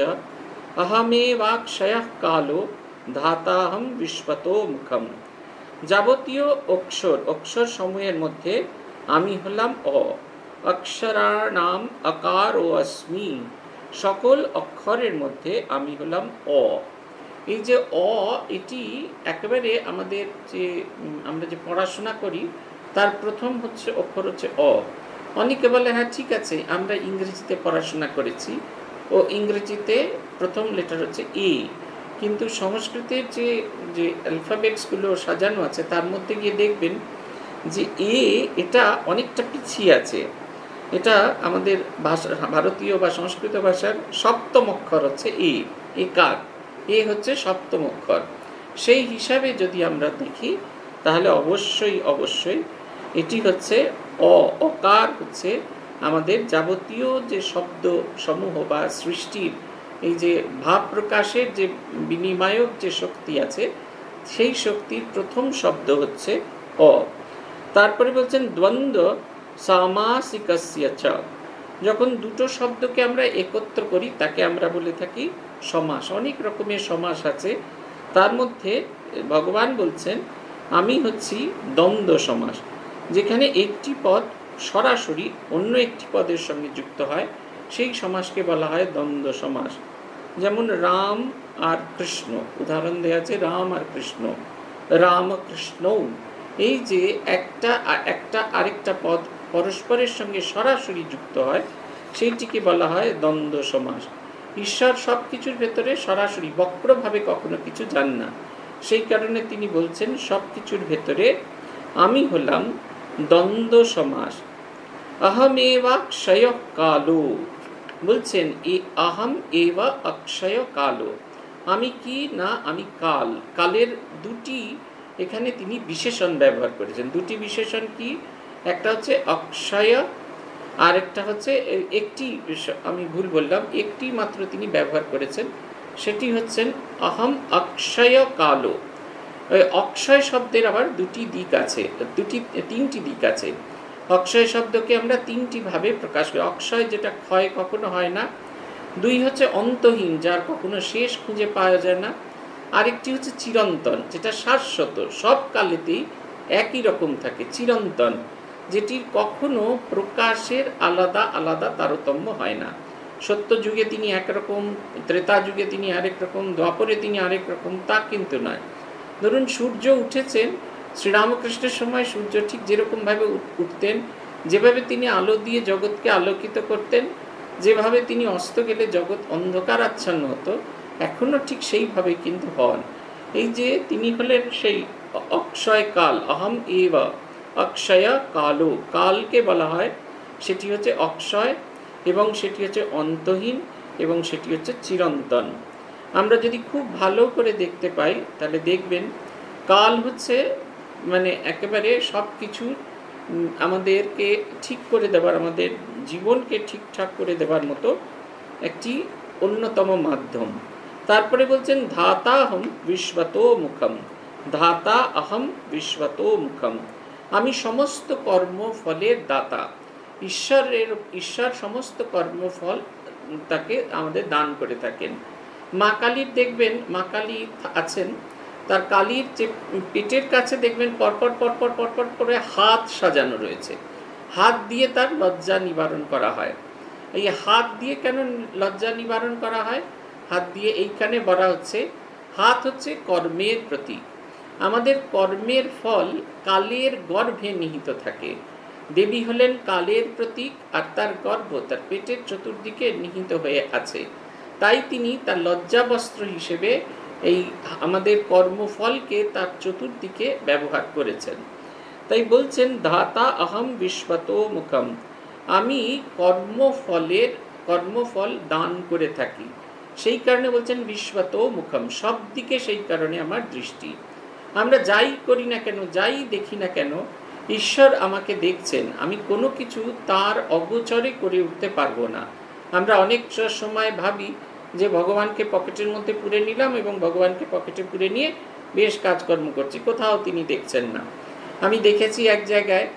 अहमेवाक्षयः कालो ধাতাহম বিশ্বতো মুখম। যাবতীয় অক্ষর অক্ষর সমূহের মধ্যে আমি হলাম অ। অক্ষরার নাম আকার ও অস্মি, সকল অক্ষরের মধ্যে আমি হলাম অ। এই যে অ, এটি একেবারে আমাদের যে আমরা যে পড়াশোনা করি তার প্রথম হচ্ছে অক্ষর হচ্ছে অ। অনেকে বলে হ্যাঁ ঠিক আছে, আমরা ইংরেজিতে পড়াশোনা করেছি ও ইংরেজিতে প্রথম লেটার হচ্ছে এ, কিন্তু সংস্কৃতের যে যে অ্যালফাবেটসগুলো সাজানো আছে তার মধ্যে গিয়ে দেখবেন যে এ এটা অনেকটা পিছিয়ে আছে। এটা আমাদের ভাষা, ভারতীয় বা সংস্কৃত ভাষার সপ্তম অক্ষর হচ্ছে এ, একার, এ হচ্ছে সপ্তম অক্ষর। সেই হিসাবে যদি আমরা দেখি তাহলে অবশ্যই অবশ্যই এটি হচ্ছে অ। অকার হচ্ছে আমাদের যাবতীয় যে শব্দ সমূহ বা সৃষ্টির এই যে ভাব প্রকাশের যে বিনিময়ক যে শক্তি আছে, সেই শক্তির প্রথম শব্দ হচ্ছে অ। তারপরে বলছেন দ্বন্দ্ব সামাসিকস্য চ, যখন দুটো শব্দকে আমরা একত্র করি তাকে আমরা বলে থাকি সমাস। অনেক রকমের সমাস আছে, তার মধ্যে ভগবান বলছেন আমি হচ্ছি দ্বন্দ্ব সমাস, যেখানে একটি পদ সরাসরি অন্য একটি পদের সঙ্গে যুক্ত হয়, সেই সমাসকে বলা হয় দ্বন্দ্ব সমাস। যেমন রাম আর কৃষ্ণ, উদাহরণ দেওয়া আছে রাম আর কৃষ্ণ, রাম কৃষ্ণ। এই যে একটা একটা আরেকটা পদ পরস্পরের সঙ্গে সরাসরি যুক্ত হয়, সেইটিকে বলা হয় দ্বন্দ্ব সমাস। ঈশ্বর সব কিছুর ভেতরে সরাসরি বক্রভাবে কখনো কিছু যান না। সেই কারণে তিনি বলছেন সব কিছুর ভেতরে আমি হলাম দ্বন্দ্ব সমাস। অহমেবা অক্ষয় কালো, বলছেন এই অহম এবা অক্ষয় কালো, আমি কি না আমি কাল। কালের দুটি এখানে তিনি বিশেষণ ব্যবহার করেছেন। দুটি বিশেষণ কি? একটা হচ্ছে অক্ষয়, আর একটা হচ্ছে একটি, আমি ভুল বললাম, একটি মাত্র তিনি ব্যবহার করেছেন, সেটি হচ্ছেন অহম অক্ষয় কালো। অক্ষয় শব্দের আবার দুটি দিক আছে, দুটি তিনটি দিক আছে। অক্ষয় শব্দকে আমরা তিনটি ভাবে প্রকাশ করি। অক্ষয় যেটা ক্ষয় কখনো হয় না, দুই হচ্ছে অন্তহীন, যার কখনো শেষ খুঁজে পাওয়া যায় না, আরেকটি হচ্ছে চিরন্তন, যেটা শাশ্বত, সব কালেতেই একই রকম থাকে, চিরন্তন, যেটির কখনো প্রকাশের আলাদা আলাদা তারতম্য হয় না। সত্য যুগে তিনি একরকম, ত্রেতা যুগে তিনি আরেক রকম, দ্বাপরে তিনি আরেক রকম, তা কিন্তু নয়। ধরুন সূর্য উঠেছেন, শ্রীরামকৃষ্ণের সময় সূর্য ঠিক যেরকমভাবে উঠতেন, যেভাবে তিনি আলো দিয়ে জগৎকে আলোকিত করতেন, যেভাবে তিনি অস্ত গেলে জগৎ অন্ধকার আচ্ছন্ন হতো, এখনও ঠিক সেইভাবে কিন্তু হন। এই যে তিনি হলেন সেই অক্ষয় কাল, অহম এব অক্ষয় কালো, কালকে বলা হয় সেটি হচ্ছে অক্ষয়, এবং সেটি হচ্ছে অন্তহীন, এবং সেটি হচ্ছে চিরন্তন। আমরা যদি খুব ভালো করে দেখতে পাই তাহলে দেখবেন কাল হচ্ছে মানে একেবারে সব কিছু আমাদেরকে ঠিক করে দেবার, আমাদের জীবনকে ঠিকঠাক করে দেবার মতো একটি অন্যতম মাধ্যম। তারপরে বলছেন ধাতা অহম বিশ্বতো মুখম, ধাতা অহম বিশ্বতো মুখম, আমি সমস্ত কর্মফলের দাতা। ঈশ্বরের ঈশ্বর সমস্ত কর্মফল তাকে আমাদের দান করে থাকেন। মা কালীর দেখবেন, মা কালী আছেন, তার কালীর যে পেটের কাছে দেখবেন পরপর পরপর পরপর করে হাত সাজানো রয়েছে, হাত দিয়ে তার লজ্জা নিবারণ করা হয়। এই হাত দিয়ে কেন লজ্জা নিবারণ করা হয়? হাত দিয়ে এইখানে বলা হচ্ছে, হাত হচ্ছে কর্মের প্রতীক। আমাদের কর্মের ফল কালের গর্ভে নিহিত থাকে। দেবী হলেন কালের প্রতীক, আর তার গর্ভ তার পেটের চতুর্দিকে নিহিত হয়ে আছে। তাই তিনি তার লজ্জাবস্ত্র হিসেবে এই আমাদের কর্মফলকে তার চতুর্দিকে ব্যবহার করেছেন। তাই বলছেন ধাতা অহম বিশ্বতো মুখম, আমি কর্মফলের কর্মফল দান করে থাকি। সেই কারণে বলছেন বিশ্বতো মুখম, সব দিকে সেই কারণে আমার দৃষ্টি। আমরা যাই করি না কেন, যাই দেখি না কেন, ঈশ্বর আমাকে দেখছেন। আমি কোনো কিছু তার অগোচরে করে উঠতে পারবো না। আমরা অনেক সময় ভাবি যে ভগবানকে পকেটের মধ্যে পুরে নিলাম এবং ভগবানকে পকেটে পুরে নিয়ে বেশ কাজকর্ম করছি, কোথাও তিনি দেখছেন না। আমি দেখেছি এক জায়গায়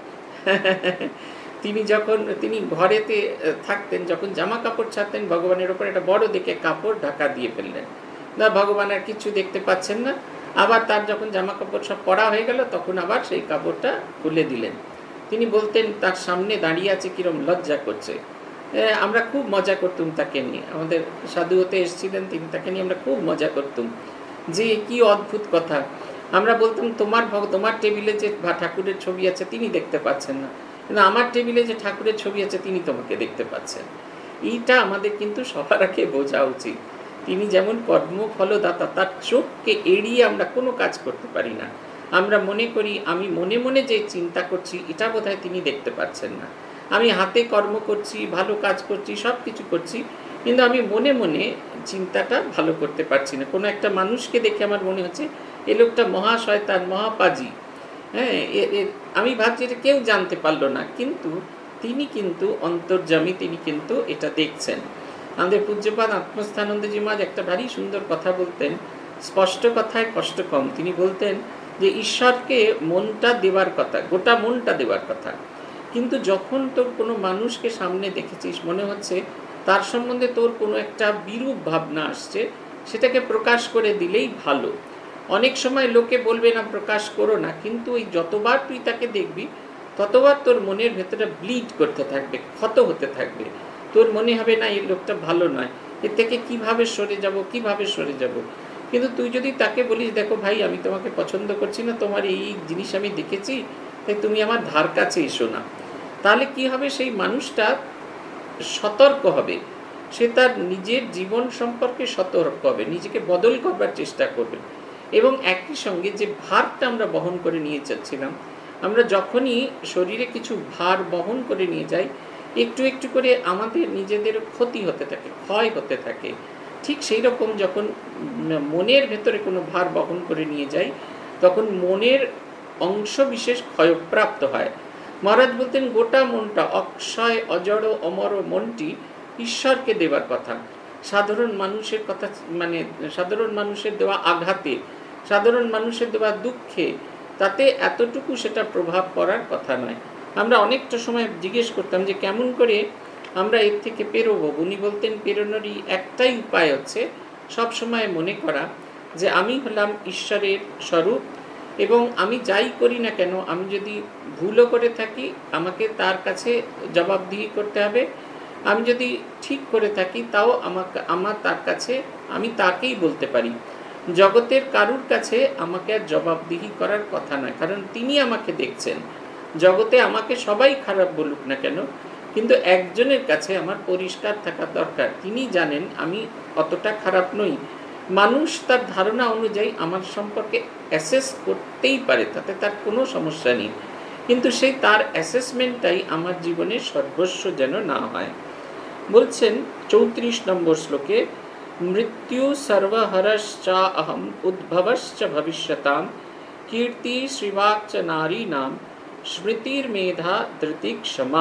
তিনি যখন তিনি ঘরেতে থাকতেন, যখন জামা কাপড় ছাড়তেন, ভগবানের ওপর একটা বড় দেখে কাপড় ঢাকা দিয়ে ফেললেন, না ভগবান আর কিছু দেখতে পাচ্ছেন না। আবার তার যখন জামা কাপড় সব পরা হয়ে গেল, তখন আবার সেই কাপড়টা খুলে দিলেন। তিনি বলতেন তার সামনে দাঁড়িয়ে আছে কিরম লজ্জা করছে। আমরা খুব মজা করতুম তাকে নিয়ে, আমাদের সাধু হতে এসেছিলেন তিনি, তাকে নিয়ে আমরা খুব মজা করতুম যে কি অদ্ভুত কথা। আমরা বলতাম তোমার তোমার টেবিলে যে ঠাকুরের ছবি আছে তিনি দেখতে পাচ্ছেন না, কিন্তু আমার টেবিলে যে ঠাকুরের ছবি আছে তিনি তোমাকে দেখতে পাচ্ছেন। এইটা আমাদের কিন্তু সবার আগে বোঝা উচিত। তিনি যেমন কর্মফলদাতা, তার চোখকে এড়িয়ে আমরা কোনো কাজ করতে পারি না। আমরা মনে করি আমি মনে মনে যে চিন্তা করছি এটা বোধহয় তিনি দেখতে পাচ্ছেন না। আমি হাতে কর্ম করছি, ভালো কাজ করছি, সব কিছু করছি, কিন্তু আমি মনে মনে চিন্তাটা ভালো করতে পারছি না। কোনো একটা মানুষকে দেখে আমার মনে হচ্ছে এ লোকটা মহাশয়তান, মহাপাজি, হ্যাঁ, আমি ভাবছি এটা কেউ জানতে পারলো না, কিন্তু তিনি কিন্তু অন্তর্যামী, তিনি কিন্তু এটা দেখছেন। আমাদের পূজ্যপাদ আত্মস্থানন্দজি মহারাজ একটা ভারী সুন্দর কথা বলতেন, স্পষ্ট কথায় কষ্ট কম। তিনি বলতেন যে ঈশ্বরকে মনটা দেওয়ার কথা, গোটা মনটা দেওয়ার কথা, কিন্তু যখন তোর কোনো মানুষকে সামনে দেখেছিস মনে হচ্ছে তার সম্বন্ধে তোর কোনো একটা বিরূপ ভাবনা আসছে, সেটাকে প্রকাশ করে দিলেই ভালো। অনেক সময় লোকে বলবে না প্রকাশ করো না, কিন্তু ওই যতবার তুই তাকে দেখবি ততবার তোর মনের ভেতরে ব্লিড করতে থাকবে, ক্ষত হতে থাকবে। তোর মনে হবে না এই লোকটা ভালো নয়, এর থেকে কীভাবে সরে যাব কীভাবে সরে যাব। কিন্তু তুই যদি তাকে বলিস দেখো ভাই আমি তোমাকে পছন্দ করছি না, তোমার এই জিনিস আমি দেখেছি, তাই তুমি আমার ধার কাছে এসো না, তাহলে কি হবে, সেই মানুষটা সতর্ক হবে সে তার নিজের জীবন সম্পর্কে সতর্ক হবে, নিজেকে বদল করবার চেষ্টা করবে। এবং একই সঙ্গে যে ভারটা আমরা বহন করে নিয়ে যাচ্ছিলাম, আমরা যখনই শরীরে কিছু ভার বহন করে নিয়ে যাই, একটু একটু করে আমাদের নিজেদের ক্ষতি হতে থাকে, ক্ষয় হতে থাকে। ঠিক সেই রকম যখন মনের ভেতরে কোনো ভার বহন করে নিয়ে যাই, তখন মনের অংশ বিশেষ ক্ষয়প্রাপ্ত হয়। মহারাজ বলতেন, গোটা মনটা, অক্ষয় অজড় অমর মনটি ঈশ্বরকে দেবার কথা। সাধারণ মানুষের কথা, মানে সাধারণ মানুষের দেওয়া আঘাতে, সাধারণ মানুষের দেওয়া দুঃখে, তাতে এতটুকু সেটা প্রভাব পড়ার কথা নয়। আমরা অনেকটা সময় জিজ্ঞেস করতাম যে কেমন করে আমরা এর থেকে পেরোবো। উনি বলতেন, পেরোনোরই একটাই উপায় হচ্ছে সব সময় মনে করা যে আমি হলাম ঈশ্বরের স্বরূপ, এবং আমি যাই করি না কেন, আমি যদি ভুলও করে থাকি আমাকে তার কাছে জবাবদিহি করতে হবে, আমি যদি ঠিক করে থাকি তাও আমাকে আমার তার কাছে আমি তাকেই বলতে পারি। জগতের কারুর কাছে আমাকে আর জবাবদিহি করার কথা নয়, কারণ তিনি আমাকে দেখছেন। জগতে আমাকে সবাই খারাপ বলুক না কেন, কিন্তু একজনের কাছে আমার পরিষ্কার থাকা দরকার, তিনি জানেন আমি অতটা খারাপ নই। মানুষ তার ধারণা অনুযায়ী আমার সম্পর্কে অ্যাসেস করতেই পারে, তাতে তার কোনো সমস্যা নেই, কিন্তু সেই তার অ্যাসেসমেন্টটাই আমার জীবনের সর্বস্ব যেন না হয়। বলছেন চৌত্রিশ নম্বর শ্লোকে, মৃত্যু সর্বহরশ্চা অহম উদ্ভবশ্চ ভবিষ্যতাম কীর্তি শ্রীবাক্চ নারী নাম স্মৃতির মেধা ধৃতি ক্ষমা।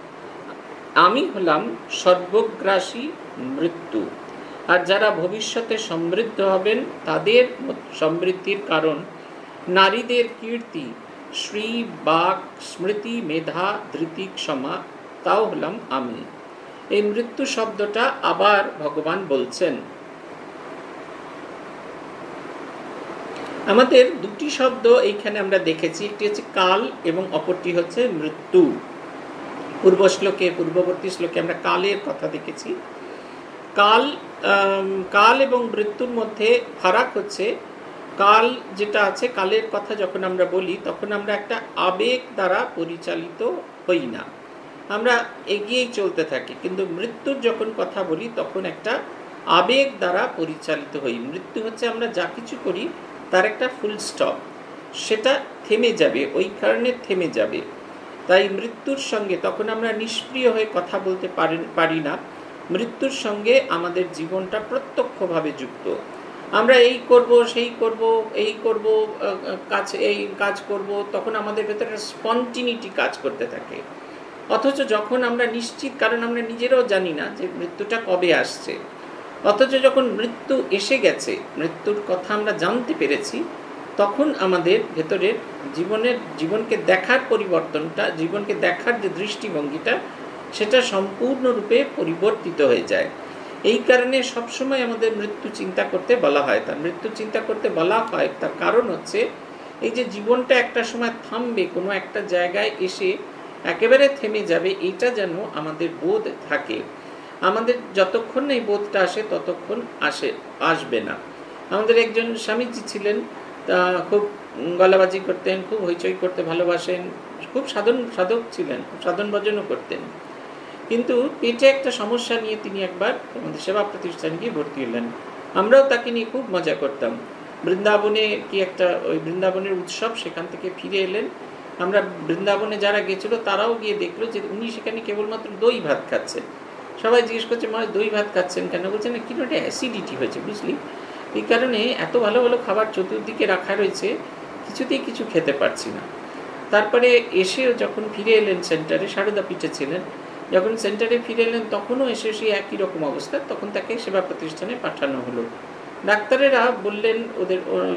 আমি হলাম সর্বগ্রাসী মৃত্যু, আর যারা ভবিষ্যতে সমৃদ্ধ হবেন তাদের সমৃদ্ধির কারণ নারীদের কীর্তি, শ্রী বাক স্মৃতি মেধা ধৃতি ক্ষমা, তাও হলাম আমি। এই মৃত্যু শব্দটা আবার ভগবান বলছেন। আমাদের দুটি শব্দ এইখানে আমরা দেখেছি, একটি হচ্ছে কাল এবং অপরটি হচ্ছে মৃত্যু। পূর্ব শ্লোকে, পূর্ববর্তী শ্লোকে আমরা কালের কথা দেখেছি। কাল কাল এবং মৃত্যুর মধ্যে ফারাক হচ্ছে, কাল যেটা আছে, কালের কথা যখন আমরা বলি তখন আমরা একটা আবেগ দ্বারা পরিচালিত হই না, আমরা এগিয়েই চলতে থাকি। কিন্তু মৃত্যুর যখন কথা বলি তখন একটা আবেগ দ্বারা পরিচালিত হই। মৃত্যু হচ্ছে আমরা যা কিছু করি তার একটা ফুল স্টপ, সেটা থেমে যাবে, ওই কারণে থেমে যাবে। তাই মৃত্যুর সঙ্গে তখন আমরা নিষ্ক্রিয় হয়ে কথা বলতে পারি পারি না। মৃত্যুর সঙ্গে আমাদের জীবনটা প্রত্যক্ষভাবে যুক্ত। আমরা এই করব, সেই করব, এই করব, কাজ এই কাজ করব, তখন আমাদের ভেতরে স্পন্টিনিটি কাজ করতে থাকে। অথচ যখন আমরা নিশ্চিত, কারণ আমরা নিজেরাও জানি না যে মৃত্যুটা কবে আসছে, অথচ যখন মৃত্যু এসে গেছে, মৃত্যুর কথা আমরা জানতে পেরেছি, তখন আমাদের ভেতরের জীবনের জীবনকে দেখার পরিবর্তনটা, জীবনকে দেখার যে দৃষ্টিভঙ্গিটা, সেটা সম্পূর্ণরূপে পরিবর্তিত হয়ে যায়। এই কারণে সবসময় আমাদের মৃত্যু চিন্তা করতে বলা হয়। তার মৃত্যু চিন্তা করতে বলা হয় তার কারণ হচ্ছে এই যে জীবনটা একটা সময় থামবে, কোনো একটা জায়গায় এসে একেবারে থেমে যাবে, এইটা যেন আমাদের বোধ থাকে। আমাদের যতক্ষণ এই বোধটা আসে ততক্ষণ আসে আসবে না। আমাদের একজন স্বামীজি ছিলেন, তা খুব গলাবাজি করতেন, খুব হইচই করতে ভালোবাসেন, খুব সাধন সাধক ছিলেন, খুব সাধন ভজনও করতেন। কিন্তু পেটে একটা সমস্যা নিয়ে তিনি একবার আমাদের সেবা প্রতিষ্ঠান গিয়ে ভর্তি হলেন। আমরাও তাকে নিয়ে খুব মজা করতাম। বৃন্দাবনে কি একটা ওই বৃন্দাবনের উৎসব, সেখান থেকে ফিরে এলেন। আমরা বৃন্দাবনে যারা গেছিলো তারাও গিয়ে দেখলো যে উনি সেখানে কেবলমাত্র দই ভাত খাচ্ছেন। সবাই জিজ্ঞেস করছে, মা দই ভাত খাচ্ছেন কেন? বলছেন না, কিনো একটা অ্যাসিডিটি হয়েছে, বুঝলি, এই কারণে এত ভালো ভালো খাবার চতুর্দিকে রাখা রয়েছে, কিছুতেই কিছু খেতে পারছি না। তারপরে এসেও যখন ফিরে এলেন সেন্টারে, সারদা পিঠে ছিলেন, যখন সেন্টারে ফিরে এলেন তখনও এসে সেই একই রকম অবস্থা। তখন তাকে সেবা প্রতিষ্ঠানে পাঠানো হলো। ডাক্তারেরা বললেন, ওদের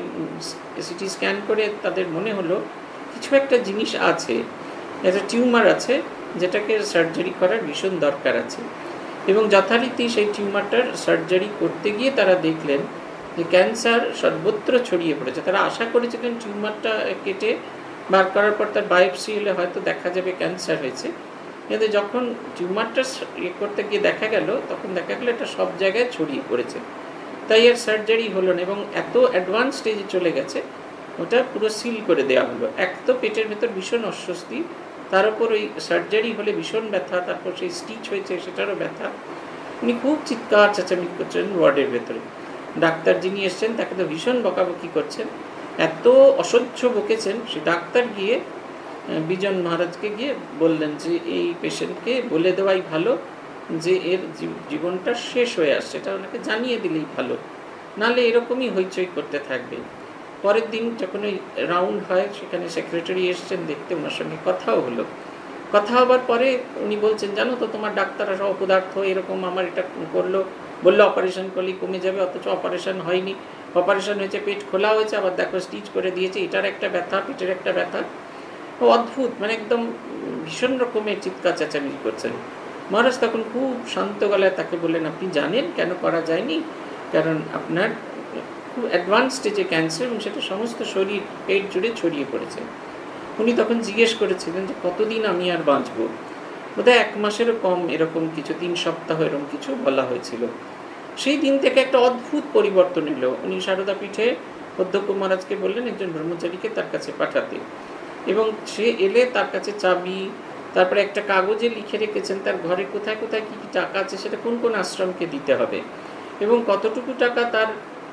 সিটি স্ক্যান করে তাদের মনে হলো কিছু একটা জিনিস আছে, একটা টিউমার আছে, যেটাকে সার্জারি করার ভীষণ দরকার আছে। এবং যথারীতি সেই টিউমারটার সার্জারি করতে গিয়ে তারা দেখলেন যে ক্যান্সার সর্বত্র ছড়িয়ে পড়েছে। তারা আশা করেছিলেন টিউমারটা কেটে বার করার পর তার বায়োপসি হলে হয়তো দেখা যাবে ক্যান্সার হয়েছে, কিন্তু যখন টিউমারটা ইয়ে করতে গিয়ে দেখা গেল, তখন দেখা গেল এটা সব জায়গায় ছড়িয়ে পড়েছে। তাই আর সার্জারি হলো না, এবং এত অ্যাডভান্স স্টেজে চলে গেছে, ওটা পুরো সিল করে দেওয়া হলো। এক তো পেটের ভেতর ভীষণ অস্বস্তি, তার উপর ওই সার্জারি হলে ভীষণ ব্যথা, তারপর সেই স্টিচ হয়েছে সেটারও ব্যথা। উনি খুব চিৎকার চেঁচামেচি করছেন ওয়ার্ডের ভেতরে। ডাক্তার যিনি এসছেন তাকে তো ভীষণ বকাবকি করছেন, এত অসহ্য বকেছেন। সে ডাক্তার গিয়ে বিজন মহারাজকে গিয়ে বললেন যে এই পেশেন্টকে বলে দেওয়াই ভালো যে এর জীবনটা শেষ হয়ে আসছে, এটা ওনাকে জানিয়ে দিলেই ভালো, নাহলে এরকমই হইচই করতে থাকবে। পরের দিন যখন ওই রাউন্ড হয়, সেখানে সেক্রেটারি এসছেন দেখতে, ওনার সঙ্গে কথাও হলো। কথা হবার পরে উনি বলছেন, জানো তো তোমার ডাক্তাররা সব অপদার্থ, এরকম আমার এটা করলো, বললো অপারেশন করলেই কমে যাবে, অথচ অপারেশন হয়নি। অপারেশন হয়েছে, পেট খোলা হয়েছে, আবার দেখো স্টিচ করে দিয়েছে, এটার একটা ব্যথা, পেটের একটা ব্যথা। অদ্ভুত, মানে একদম ভীষণ রকমের চিৎকার চেঁচামেচি করছেন। মহারাজ তখন খুব শান্ত গলায় তাকে বললেন, আপনি জানেন কেন করা যায়নি? কারণ আপনার খুব অ্যাডভান্স স্টেজে ক্যান্সার, এবং সেটা সমস্ত শরীর পেট জুড়ে ছড়িয়ে পড়েছে। উনি তখন জিজ্ঞেস করেছিলেন যে কতদিন আমি আর বাঁচব? বোধহয় এক মাসেরও কম, এরকম কিছু, তিন সপ্তাহ এরকম কিছু বলা হয়েছিল। সেই দিন থেকে একটা অদ্ভুত পরিবর্তন এলো। উনি সারদা পীঠে অধ্যক্ষ মহারাজকে বললেন একজন ব্রহ্মচারীকে তার কাছে পাঠাতে, এবং সে এলে তার কাছে চাবি, তারপরে একটা কাগজে লিখে রেখেছেন তার ঘরে কোথায় কোথায় কী কী টাকা আছে, সেটা কোন কোন আশ্রমকে দিতে হবে, এবং কতটুকু টাকা তার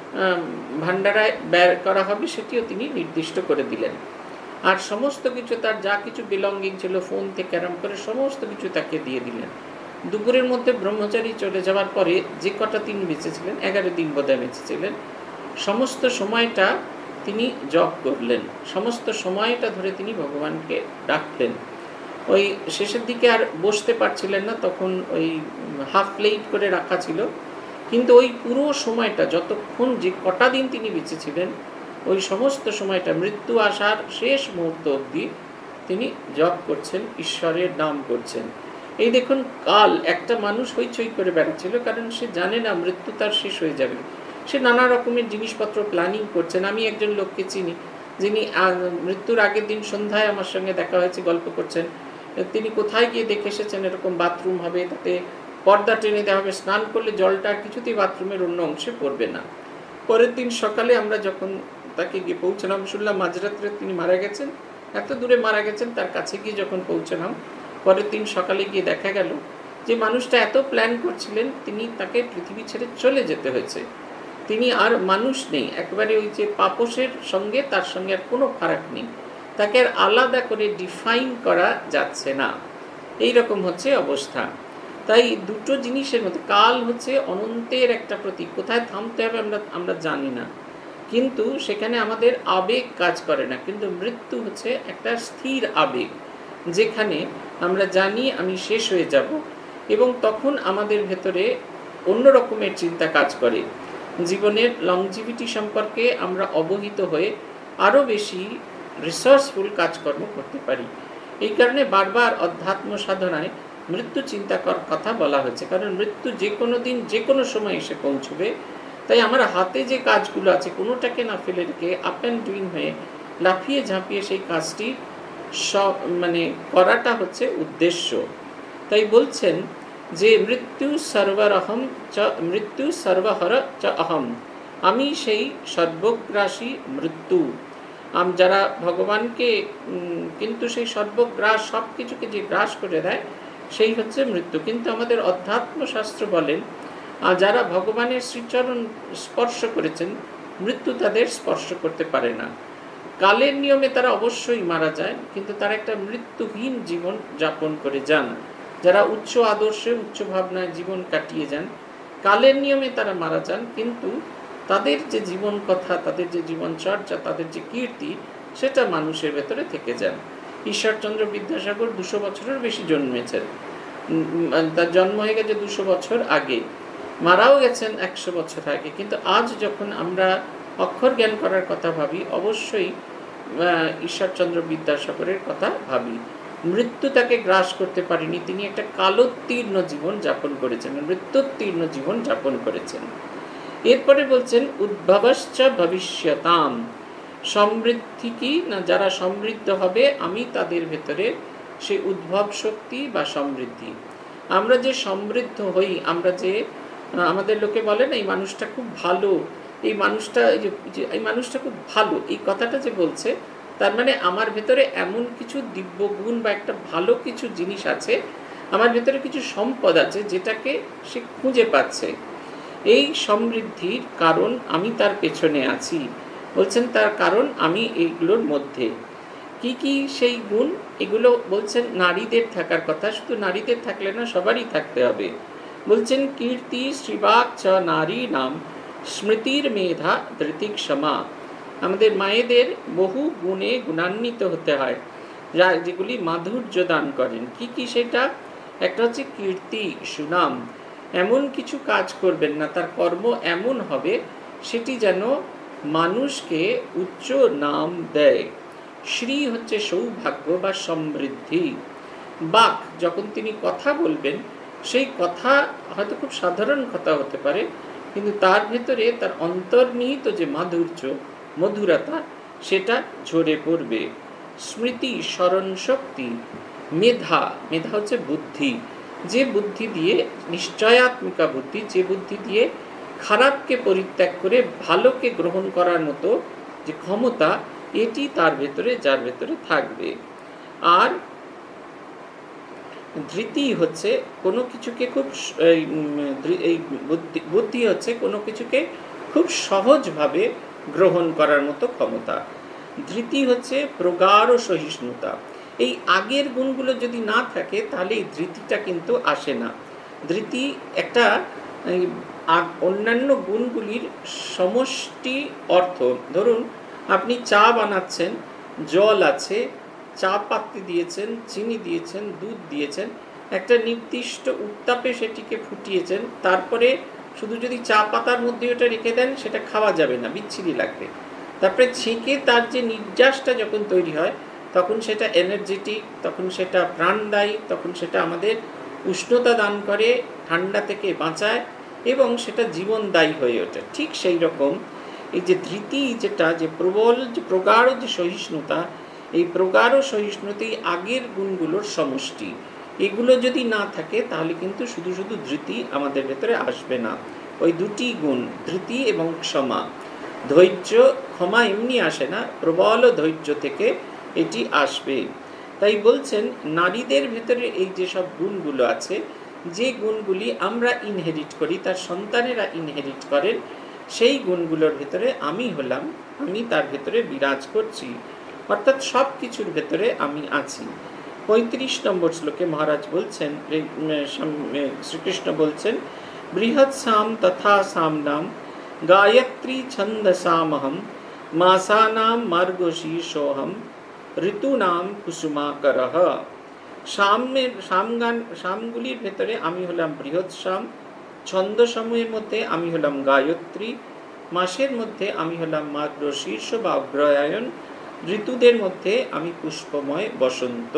ভান্ডারায় ব্যয় করা হবে সেটিও তিনি নির্দিষ্ট করে দিলেন। আর সমস্ত কিছু তার যা কিছু বিলঙ্গিং ছিল, ফোন থেকে আরম্ভ করে সমস্ত কিছু তাকে দিয়ে দিলেন। দুপুরের মধ্যে ব্রহ্মচারী চলে যাওয়ার পরে যে কটা দিন বেঁচেছিলেন, এগারো দিন বোধহয় বেঁচেছিলেন, সমস্ত সময়টা তিনি জপ করলেন, সমস্ত সময়টা ধরে তিনি ভগবানকে ডাকলেন। ওই শেষের দিকে আর বসতে পারছিলেন না, তখন ওই হাফ প্লেট করে রাখা ছিল, কিন্তু ওই পুরো সময়টা, যতক্ষণ যে কটা দিন তিনি বেঁচেছিলেন, ওই সমস্ত সময়টা মৃত্যু আসার শেষ মুহূর্ত অবধি তিনি জপ করছেন, ঈশ্বরের নাম করছেন। এই দেখুন, কাল একটা মানুষ হইচই করে বেড়াচ্ছিল, কারণ সে জানে না মৃত্যু তার শেষ হয়ে যাবে। সে নানা রকমের জিনিসপত্র প্ল্যানিং করছেন। আমি একজন লোককে চিনি, যিনি মৃত্যুর আগের দিন সন্ধ্যায় আমার সঙ্গে দেখা হয়েছে, গল্প করছেন। তিনি কোথায় গিয়ে দেখে এসেছেন এরকম বাথরুম হবে, তাতে পর্দা টেনে দেওয়া হবে, স্নান করলে জলটা আর কিছুতেই বাথরুমের অন্য অংশে পড়বে না। পরের দিন সকালে আমরা যখন তাকে গিয়ে পৌঁছলাম, শুনলাম মাঝরাত্রে তিনি মারা গেছেন, এত দূরে মারা গেছেন। তার কাছে গিয়ে যখন পৌঁছলাম, পরের দিন সকালে গিয়ে দেখা গেল যে মানুষটা এত প্ল্যান করছিলেন, তিনি তাকে পৃথিবী ছেড়ে চলে যেতে হয়েছে। তিনি আর মানুষ নেই, একবারে ওই যে পাপসের সঙ্গে তার সঙ্গে আর কোনো ফারাক নেই, তাকে আর আলাদা করে ডিফাইন করা যাচ্ছে না। এই রকম হচ্ছে অবস্থা। তাই দুটো জিনিসের মধ্যে, কাল হচ্ছে অনন্তের একটা প্রতীক, কোথায় থামতে হবে আমরা আমরা জানি না, কিন্তু সেখানে আমাদের আবেগ কাজ করে না। কিন্তু মৃত্যু হচ্ছে একটা স্থির আবেগ, যেখানে আমরা জানি আমি শেষ হয়ে যাব, এবং তখন আমাদের ভেতরে অন্য রকমের চিন্তা কাজ করে। জীবনের লংজিভিটি সম্পর্কে আমরা অবহিত হয়ে আরও বেশি রিসার্চফুল কাজকর্ম করতে পারি। এই কারণে বারবার অধ্যাত্ম সাধনায় মৃত্যু চিন্তা করার কথা বলা হয়েছে, কারণ মৃত্যু যে কোনো দিন যে কোনো সময় এসে পৌঁছবে। তাই আমার হাতে যে কাজগুলো আছে, কোনোটাকে না ফেলে রেখে আপ অ্যান্ড ডুইং হয়ে লাফিয়ে ঝাঁপিয়ে সেই কাজটি সব মানে করাটা হচ্ছে উদ্দেশ্য। তাই বলছেন যে মৃত্যু সর্বরহম চ মৃত্যু সর্বহর চ অহম, আমি সেই সর্বগ্রাসী মৃত্যু। আম যারা ভগবানকে, কিন্তু সেই সর্বগ্রাস, সব কিছুকে যে গ্রাস করে দেয়, সেই হচ্ছে মৃত্যু। কিন্তু আমাদের অধ্যাত্মশাস্ত্র বলেন, যারা ভগবানের শ্রীচরণ স্পর্শ করেছেন, মৃত্যু তাদের স্পর্শ করতে পারে না। কালের নিয়মে তারা অবশ্যই মারা যায়, কিন্তু তারা একটা মৃত্যুহীন জীবন যাপন করে যান। যারা উচ্চ আদর্শে, উচ্চ ভাবনায় জীবন কাটিয়ে যান, কালের নিয়মে তারা মারা যান, কিন্তু তাদের যে জীবন কথা, তাদের যে জীবনচর্যা, তাদের যে কীর্তি, সেটা মানুষের ভেতরে থেকে যান। ঈশ্বরচন্দ্র বিদ্যাসাগর দুশো বছরের বেশি জন্মেছেন, তার জন্ম হয়ে গেছে দুশো বছর আগে, মারাও গেছেন একশো বছর আগে। কিন্তু আজ যখন আমরা অক্ষর জ্ঞান করার কথা ভাবি, অবশ্যই ঈশ্বরচন্দ্র বিদ্যাসাগরের কথা ভাবি। মৃত্যু তাকে গ্রাস করতে পারেনি, তিনি একটা কালোত্তীর্ণ জীবন যাপন করেছেন, মৃত্যুত্তীর্ণ জীবন যাপন করেছেন। এরপরে বলছেন উদ্ভবশ্চ ভবিষ্যতাম, সমৃদ্ধি কি না, যারা সমৃদ্ধ হবে আমি তাদের ভেতরে সেই উদ্ভব শক্তি বা সমৃদ্ধি। আমরা যে সমৃদ্ধ হই, আমরা যে, আমাদের লোকে বলে না এই মানুষটা খুব ভালো, এই মানুষটা এই যে এই মানুষটা খুব ভালো, এই কথাটা যে বলছে, তার মানে আমার ভেতরে এমন কিছু দিব্য গুণ বা একটা ভালো কিছু জিনিস আছে, আমার ভেতরে কিছু সম্পদ আছে যেটাকে সে খুঁজে পাচ্ছে। এই সমৃদ্ধির কারণ আমি তার পেছনে আছি। বলছেন তার কারণ আমি এইগুলোর মধ্যে। কি কি সেই গুণ? এগুলো বলছেন নারীদের থাকার কথা, শুধু নারীদের থাকলে না, সবারই থাকতে হবে। বলছেন কীর্তি শ্রীবাক চ নারী নাম স্মৃতির মেধা ধৃতি ক্ষমা। আমাদের মায়েদের বহু গুণে গুণান্বিত হতে হয়, যা যেগুলি মাধুর্য দান করেন। কি কি সেটা? একটা হচ্ছে কীর্তি, সুনাম। এমন কিছু কাজ করবেন না, তার কর্ম এমন হবে সেটি যেন মানুষকে উচ্চ নাম দেয়। শ্রী হচ্ছে সৌভাগ্য বা সমৃদ্ধি। বাক, যখন তিনি কথা বলবেন, সেই কথা হয়তো খুব সাধারণ কথা হতে পারে, কিন্তু তার ভেতরে তার অন্তর্নিহিত যে মাধুর্য, মধুরতা, সেটা ঝরে পড়বে। স্মৃতি, স্মরণ শক্তি। মেধা, মেধা হচ্ছে বুদ্ধি। যে বুদ্ধি দিয়ে, নিশ্চয়াত্মিকা বুদ্ধি, যে বুদ্ধি দিয়ে খারাপকে পরিত্যাগ করে ভালোকে গ্রহণ করার মতো যে ক্ষমতা, এটি তার ভেতরে, যার ভেতরে থাকবে। আর ধৃতি হচ্ছে কোনো কিছুকে খুব, এই বুদ্ধি বুদ্ধি হচ্ছে কোনো কিছুকে খুব সহজভাবে গ্রহণ করার মতো ক্ষমতা। ধৃতি হচ্ছে প্রগাঢ় সহিষ্ণুতা। এই আগের গুণগুলো যদি না থাকে তাহলে এই ধৃতিটা কিন্তু আসে না। ধৃতি একটা অন্যান্য গুণগুলির সমষ্টি অর্থ। ধরুন আপনি চা বানাচ্ছেন, জল আছে, চা পাত্তি দিয়েছেন, চিনি দিয়েছেন, দুধ দিয়েছেন, একটা নির্দিষ্ট উত্তাপে সেটিকে ফুটিয়েছেন, তারপরে শুধু যদি চা পাতার মধ্যে ওটা রেখে দেন সেটা খাওয়া যাবে না, বিচ্ছিরি লাগবে। তারপরে ছেঁকে তার যে নির্যাসটা যখন তৈরি হয় তখন সেটা এনার্জেটিক, তখন সেটা প্রাণদায়ী, তখন সেটা আমাদের উষ্ণতা দান করে, ঠান্ডা থেকে বাঁচায় এবং সেটা জীবনদায়ী হয়ে ওঠে। ঠিক সেই রকম এই যে ধৃতি, যেটা যে প্রবল, যে প্রগাঢ় যে সহিষ্ণুতা, এই প্রগাঢ় সহিষ্ণুতা আগের গুণগুলোর সমষ্টি। এগুলো যদি না থাকে তাহলে কিন্তু শুধু শুধু ধৃতি আমাদের ভেতরে আসবে না। ওই দুটি গুণ, ধৃতি এবং ক্ষমা। ধৈর্য, ক্ষমা এমনি আসে না, প্রবল ধৈর্য থেকে এটি আসবে। তাই বলছেন নারীদের ভেতরে এই যে সব গুণগুলো আছে, যে গুণগুলি আমরা ইনহেরিট করি, তার সন্তানেরা ইনহেরিট করেন, সেই গুণগুলোর ভেতরে আমি হলাম, আমি তার ভেতরে বিরাজ করছি, অর্থাৎ সব কিছুর ভেতরে আমি আছি। পঁয়ত্রিশ নম্বর শ্লোকে মহারাজ বলছেন, শ্রীকৃষ্ণ বলছেন, বৃহৎ সাম তথা সামনাম গায়ত্রী ছন্দসামহম মাসানাম মার্গশীর্ষোহম ঋতুনাম কুসুমাকরহ। সামের সামগান, সামগুলির ভেতরে আমি হলাম বৃহৎ সাম, ছন্দসমূহের মধ্যে আমি হলাম গায়ত্রী, মাসের মধ্যে আমি হলাম মার্গশীর্ষ বা অগ্রহায়ণ, ঋতুদের মধ্যে আমি পুষ্পময় বসন্ত।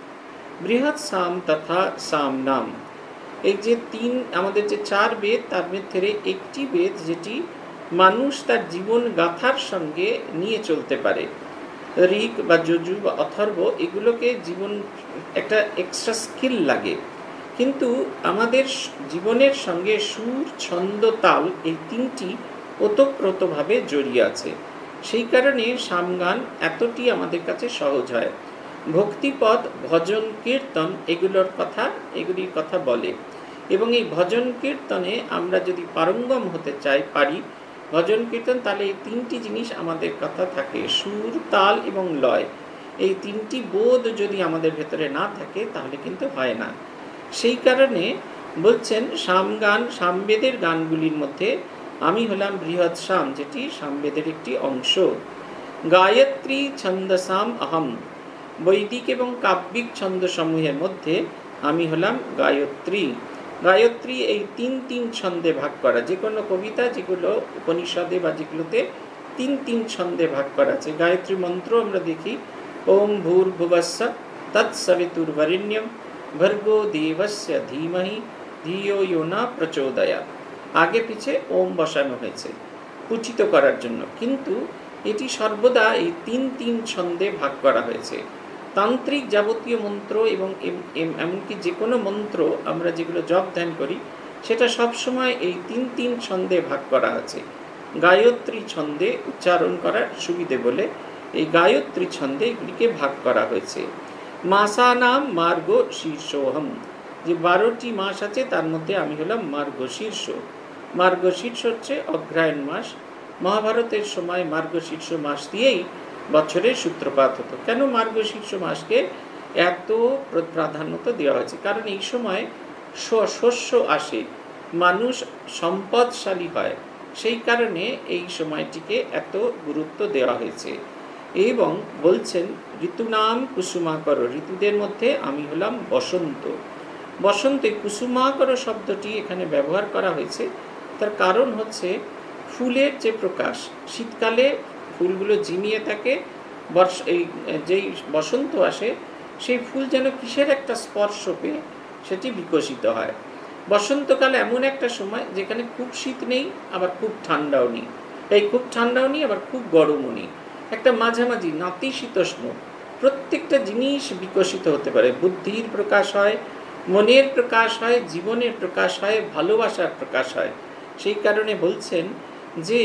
বৃহৎ সাম তথা সাম নাম, এই যে তিন, আমাদের যে চার বেদ, তার মধ্যে একটি বেদ যেটি মানুষ তার জীবন গাথার সঙ্গে নিয়ে চলতে পারে। ঋক বা যজু বা অথর্ব, এগুলোকে জীবন একটা এক্সট্রা স্কিল লাগে, কিন্তু আমাদের জীবনের সঙ্গে সুর, ছন্দ, তাল, এই তিনটি ওতপ্রোতভাবে জড়িয়ে আছে। সেই কারণে সামগান এতটি আমাদের কাছে সহজ হয়। ভক্তিপদ, ভজন, কীর্তন, এগুলোর কথা, এগুলির কথা বলে। এবং এই ভজন কীর্তনে আমরা যদি পারঙ্গম হতে চাই, পারি ভজন কীর্তন, তাহলে এই তিনটি জিনিস আমাদের কথা থাকে, সুর, তাল এবং লয়। এই তিনটি বোধ যদি আমাদের ভেতরে না থাকে তাহলে কিন্তু হয় না। সেই কারণে বলছেন সামগান, সামবেদের গানগুলির মধ্যে আমি হলাম বৃহৎ সাম, যেটি সামবেদের একটি অংশ। গায়ত্রী ছন্দসাম অহম, বৈদিক এবং কাব্যিক ছন্দসমূহের মধ্যে আমি হলাম গায়ত্রী। গায়ত্রী এই তিন তিন ছন্দে ভাগ করা, যে কোনো কবিতা, যেগুলো উপনিষদে বা যেগুলোতে তিন তিন ছন্দে ভাগ করা আছে। গায়ত্রী মন্ত্র আমরা দেখি, ওম ভূর্ভুবস্য তৎসবিতুর্বরেণ্যম ভর্গো দেবস্য ধীমহি ধিয়ো यो न প্রচোদয়াৎ। আগে পিছে ওম বসানো হয়েছে পুঠিত করার জন্য, কিন্তু এটি সর্বদা এই তিন তিন ছন্দে ভাগ করা হয়েছে। তান্ত্রিক যাবতীয় মন্ত্র এবং এমনকি যে কোনো মন্ত্র আমরা যেগুলো জপ ধ্যান করি, সেটা সবসময় এই তিন তিন ছন্দে ভাগ করা আছে। গায়ত্রী ছন্দে উচ্চারণ করার সুবিধে বলে এই গায়ত্রী ছন্দে এগুলিকে ভাগ করা হয়েছে। মাসানাম মার্গ শীর্ষোহম, যে বারোটি মাস আছে তার মধ্যে আমি হলাম মার্গশীর্ষ। মার্গশীর্ষ হচ্ছে অগ্রহায়ণ মাস। মহাভারতের সময় মার্গশীর্ষ মাস দিয়েই বছরের সূত্রপাত হতো। কেন মার্গশীর্ষ মাসকে এত প্রাধান্যতা দেওয়া হয়েছে? কারণ এই সময় শস্য আসে, মানুষ সম্পদশালী হয়, সেই কারণে এই সময়টিকে এত গুরুত্ব দেওয়া হয়েছে। এবং বলছেন ঋতুনাম কুসুমাকর, ঋতুদের মধ্যে আমি হলাম বসন্ত। বসন্তে কুসুমাকর শব্দটি এখানে ব্যবহার করা হয়েছে, তার কারণ হচ্ছে ফুলের যে প্রকাশ, শীতকালে ফুলগুলো ঝিমিয়ে থাকে, বর্ষ এই যেই বসন্ত আসে সেই ফুল যেন কিসের একটা স্পর্শ পেয়ে সেটি বিকশিত হয়। বসন্তকালে এমন একটা সময় যেখানে খুব শীত নেই, আবার খুব ঠান্ডাও নেই, এই খুব ঠান্ডাও নেই আবার খুব গরমও নেই, একটা মাঝামাঝি নাতিশীতোষ্ণ প্রত্যেকটা জিনিস বিকশিত হতে পারে। বুদ্ধির প্রকাশ হয়, মনের প্রকাশ হয়, জীবনের প্রকাশ হয়, ভালোবাসার প্রকাশ হয়। সেই কারণে বলছেন যে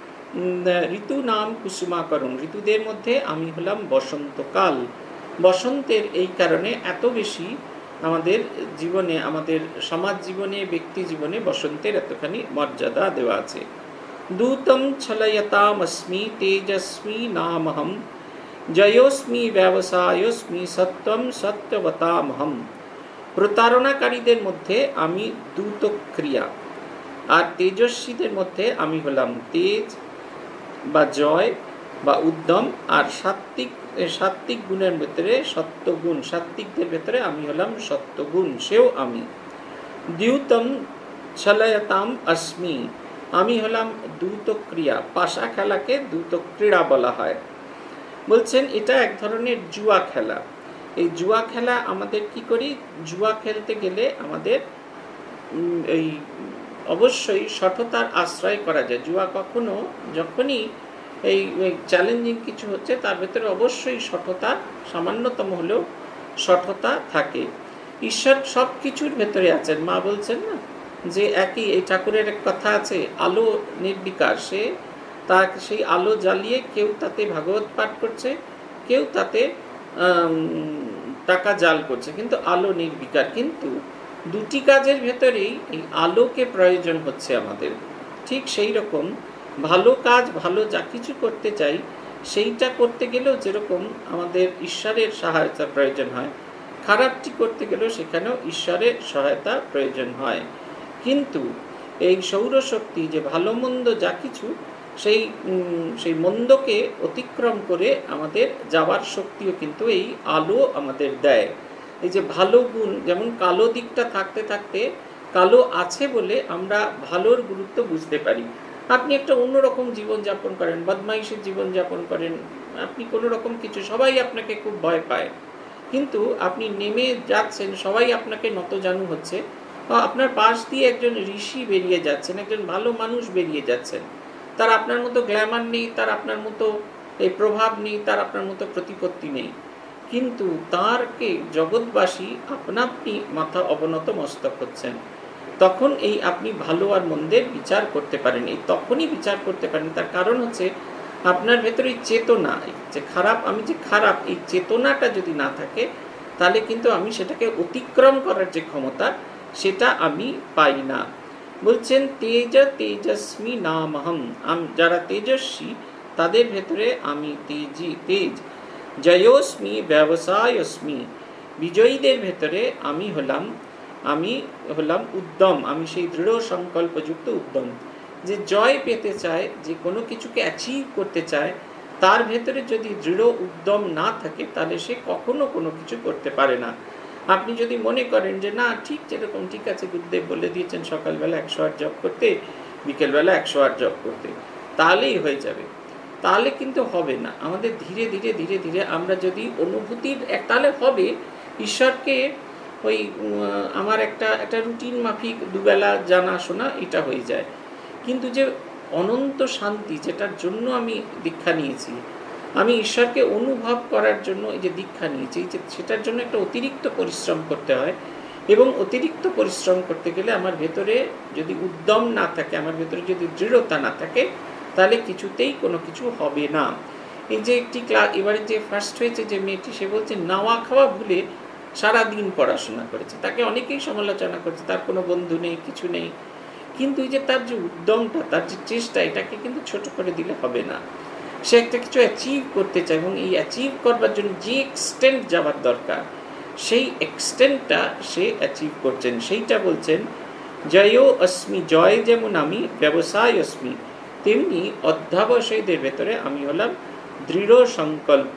ঋতু নাম কুসুমাকরণ, ঋতুদের মধ্যে আমি হলাম বসন্তকাল। বসন্তের এই কারণে এত বেশি আমাদের জীবনে, আমাদের সমাজ জীবনে, ব্যক্তি জীবনে বসন্তের এতখানি মর্যাদা দেওয়া আছে। দূতম ছলয়তামস্মি তেজস্মি নামহম জয়োস্মি ব্যবসায়োস্মি সত্যম সত্যবতামহম। প্রতারণাকারীদের মধ্যে আমি দূতক্রিয়া, আর তেজস্বীদের মধ্যে আমি হলাম তেজ বা জয় বা উদ্যম, আর সাত্বিক সাত্বিক গুণের ভেতরে সত্যগুণ, সাত্বিকদের ভেতরে আমি হলাম সত্যগুণ, সেও আমি। দ্যুতম ছলয়তাম অস্মি, আমি হলাম দ্যুতক্রিয়া। পাশা খেলাকে দ্যুতক্রীড়া বলা হয়। বলছেন এটা এক ধরনের জুয়া খেলা। এই জুয়া খেলা আমাদের কি করি, জুয়া খেলতে গেলে আমাদের এই অবশ্যই সঠতার আশ্রয় করা যায়। জুয়া কখনো যখনই এই চ্যালেঞ্জিং কিছু হচ্ছে তার ভেতরে অবশ্যই সঠতা, সামান্যতম হলেও সঠতা থাকে। ঈশ্বর সব কিছুর ভেতরে আছেন। মা বলছেন না যে একই, এই ঠাকুরের এক কথা আছে, আলো নির্বিকার, সে তা সেই আলো জ্বালিয়ে কেউ তাতে ভাগবত পাঠ করছে, কেউ তাতে টাকা জাল করছে, কিন্তু আলো নির্বিকার। কিন্তু দুটি কাজের ভেতরেই এই আলোকে প্রয়োজন হচ্ছে আমাদের। ঠিক সেই রকম ভালো কাজ, ভালো যা কিছু করতে চাই সেইটা করতে গেলেও যেরকম আমাদের ঈশ্বরের সহায়তা প্রয়োজন হয়, খারাপটি করতে গেলেও সেখানেও ঈশ্বরের সহায়তা প্রয়োজন হয়। কিন্তু এই সৌরশক্তি যে ভালো মন্দ যা কিছু, সেই সেই মন্দকে অতিক্রম করে আমাদের যাওয়ার শক্তিও কিন্তু এই আলো আমাদের দেয়। এই যে ভালো গুণ, যেমন কালো দিকটা থাকতে থাকতে কালো আছে বলে আমরা ভালোর গুরুত্ব বুঝতে পারি। আপনি একটা অন্যরকম জীবনযাপন করেন, বদমাইশের জীবনযাপন করেন, আপনি কোনো রকম কিছু, সবাই আপনাকে খুব ভয় পায়, কিন্তু আপনি নেমে যাচ্ছেন, সবাই আপনাকে নতজানু হচ্ছে, বা আপনার পাশ দিয়ে একজন ঋষি বেরিয়ে যাচ্ছেন, একজন ভালো মানুষ বেরিয়ে যাচ্ছেন, তার আপনার মতো গ্ল্যামার নেই, তার আপনার মতো এই প্রভাব নেই, তার আপনার মতো প্রতিপত্তি নেই, কিন্তু তারকে জগৎবাসী আপনা আপনি মাথা অবনত মস্তক হচ্ছেন। তখন এই আপনি ভালো আর মন্দের বিচার করতে পারেন, এই তখনই বিচার করতে পারেন। তার কারণ হচ্ছে আপনার ভেতরে চেতনা, যে খারাপ, আমি যে খারাপ, এই চেতনাটা যদি না থাকে তাহলে কিন্তু আমি সেটাকে অতিক্রম করার যে ক্ষমতা সেটা আমি পাই না। বলছেন তেজ তেজস্মি নামহম, যারা তেজস্বী তাদের ভেতরে আমি তেজি তেজ। জয়োস্মি ব্যবসায়স্মি, বিজয়ীদের ভেতরে আমি হলাম আমি হলাম উদ্যম, আমি সেই দৃঢ় সংকল্পযুক্ত উদ্যম। যে জয় পেতে চায়, যে কোনো কিছুকে অ্যাচিভ করতে চায়, তার ভেতরে যদি দৃঢ় উদ্যম না থাকে তাহলে সে কখনো কোনো কিছু করতে পারে না। আপনি যদি মনে করেন যে না ঠিক যেরকম ঠিক আছে, গুরুদেব বলে দিয়েছেন সকালবেলা একশো আট জপ করতে, বিকেলবেলা একশো আট জপ করতে, তাহলেই হয়ে যাবে, তাহলে কিন্তু হবে না। আমাদের ধীরে ধীরে ধীরে ধীরে আমরা যদি অনুভূতির, তাহলে হবে ঈশ্বরকে ওই আমার একটা একটা রুটিন মাফিক দুবেলা জানা শোনা এটা হয়ে যায়, কিন্তু যে অনন্ত শান্তি যেটার জন্য আমি দীক্ষা নিয়েছি, আমি ঈশ্বরকে অনুভব করার জন্য এই যে দীক্ষা নিয়েছি, যে সেটার জন্য একটা অতিরিক্ত পরিশ্রম করতে হয়, এবং অতিরিক্ত পরিশ্রম করতে গেলে আমার ভেতরে যদি উদ্যম না থাকে, আমার ভেতরে যদি দৃঢ়তা না থাকে, তাহলে কিছুতেই কোনো কিছু হবে না। এই যে একটি ক্লাস, এবারে যে ফার্স্ট হয়েছে যে মেয়েটি, সে বলছে নাওয়া খাওয়া ভুলে সারাদিন পড়াশোনা করেছে, তাকে অনেকেই সমালোচনা করেছে, তার কোনো বন্ধু নেই, কিছু নেই, কিন্তু এই যে তার যে উদ্যমটা, তার যে চেষ্টা, এটাকে কিন্তু ছোট করে দিলে হবে না। সে একটা কিছু অ্যাচিভ করতে চায় এবং এই অ্যাচিভ করবার জন্য যে এক্সটেন্ট যাওয়ার দরকার সেই এক্সটেন্টটা সে অ্যাচিভ করছেন। সেইটা বলছেন, জয়ও অস্মি, জয় যেমন আমি, ব্যবসায় অস্মি, তেমনি অধ্যাবসায়ীদের ভেতরে আমি হলাম দৃঢ় সংকল্প।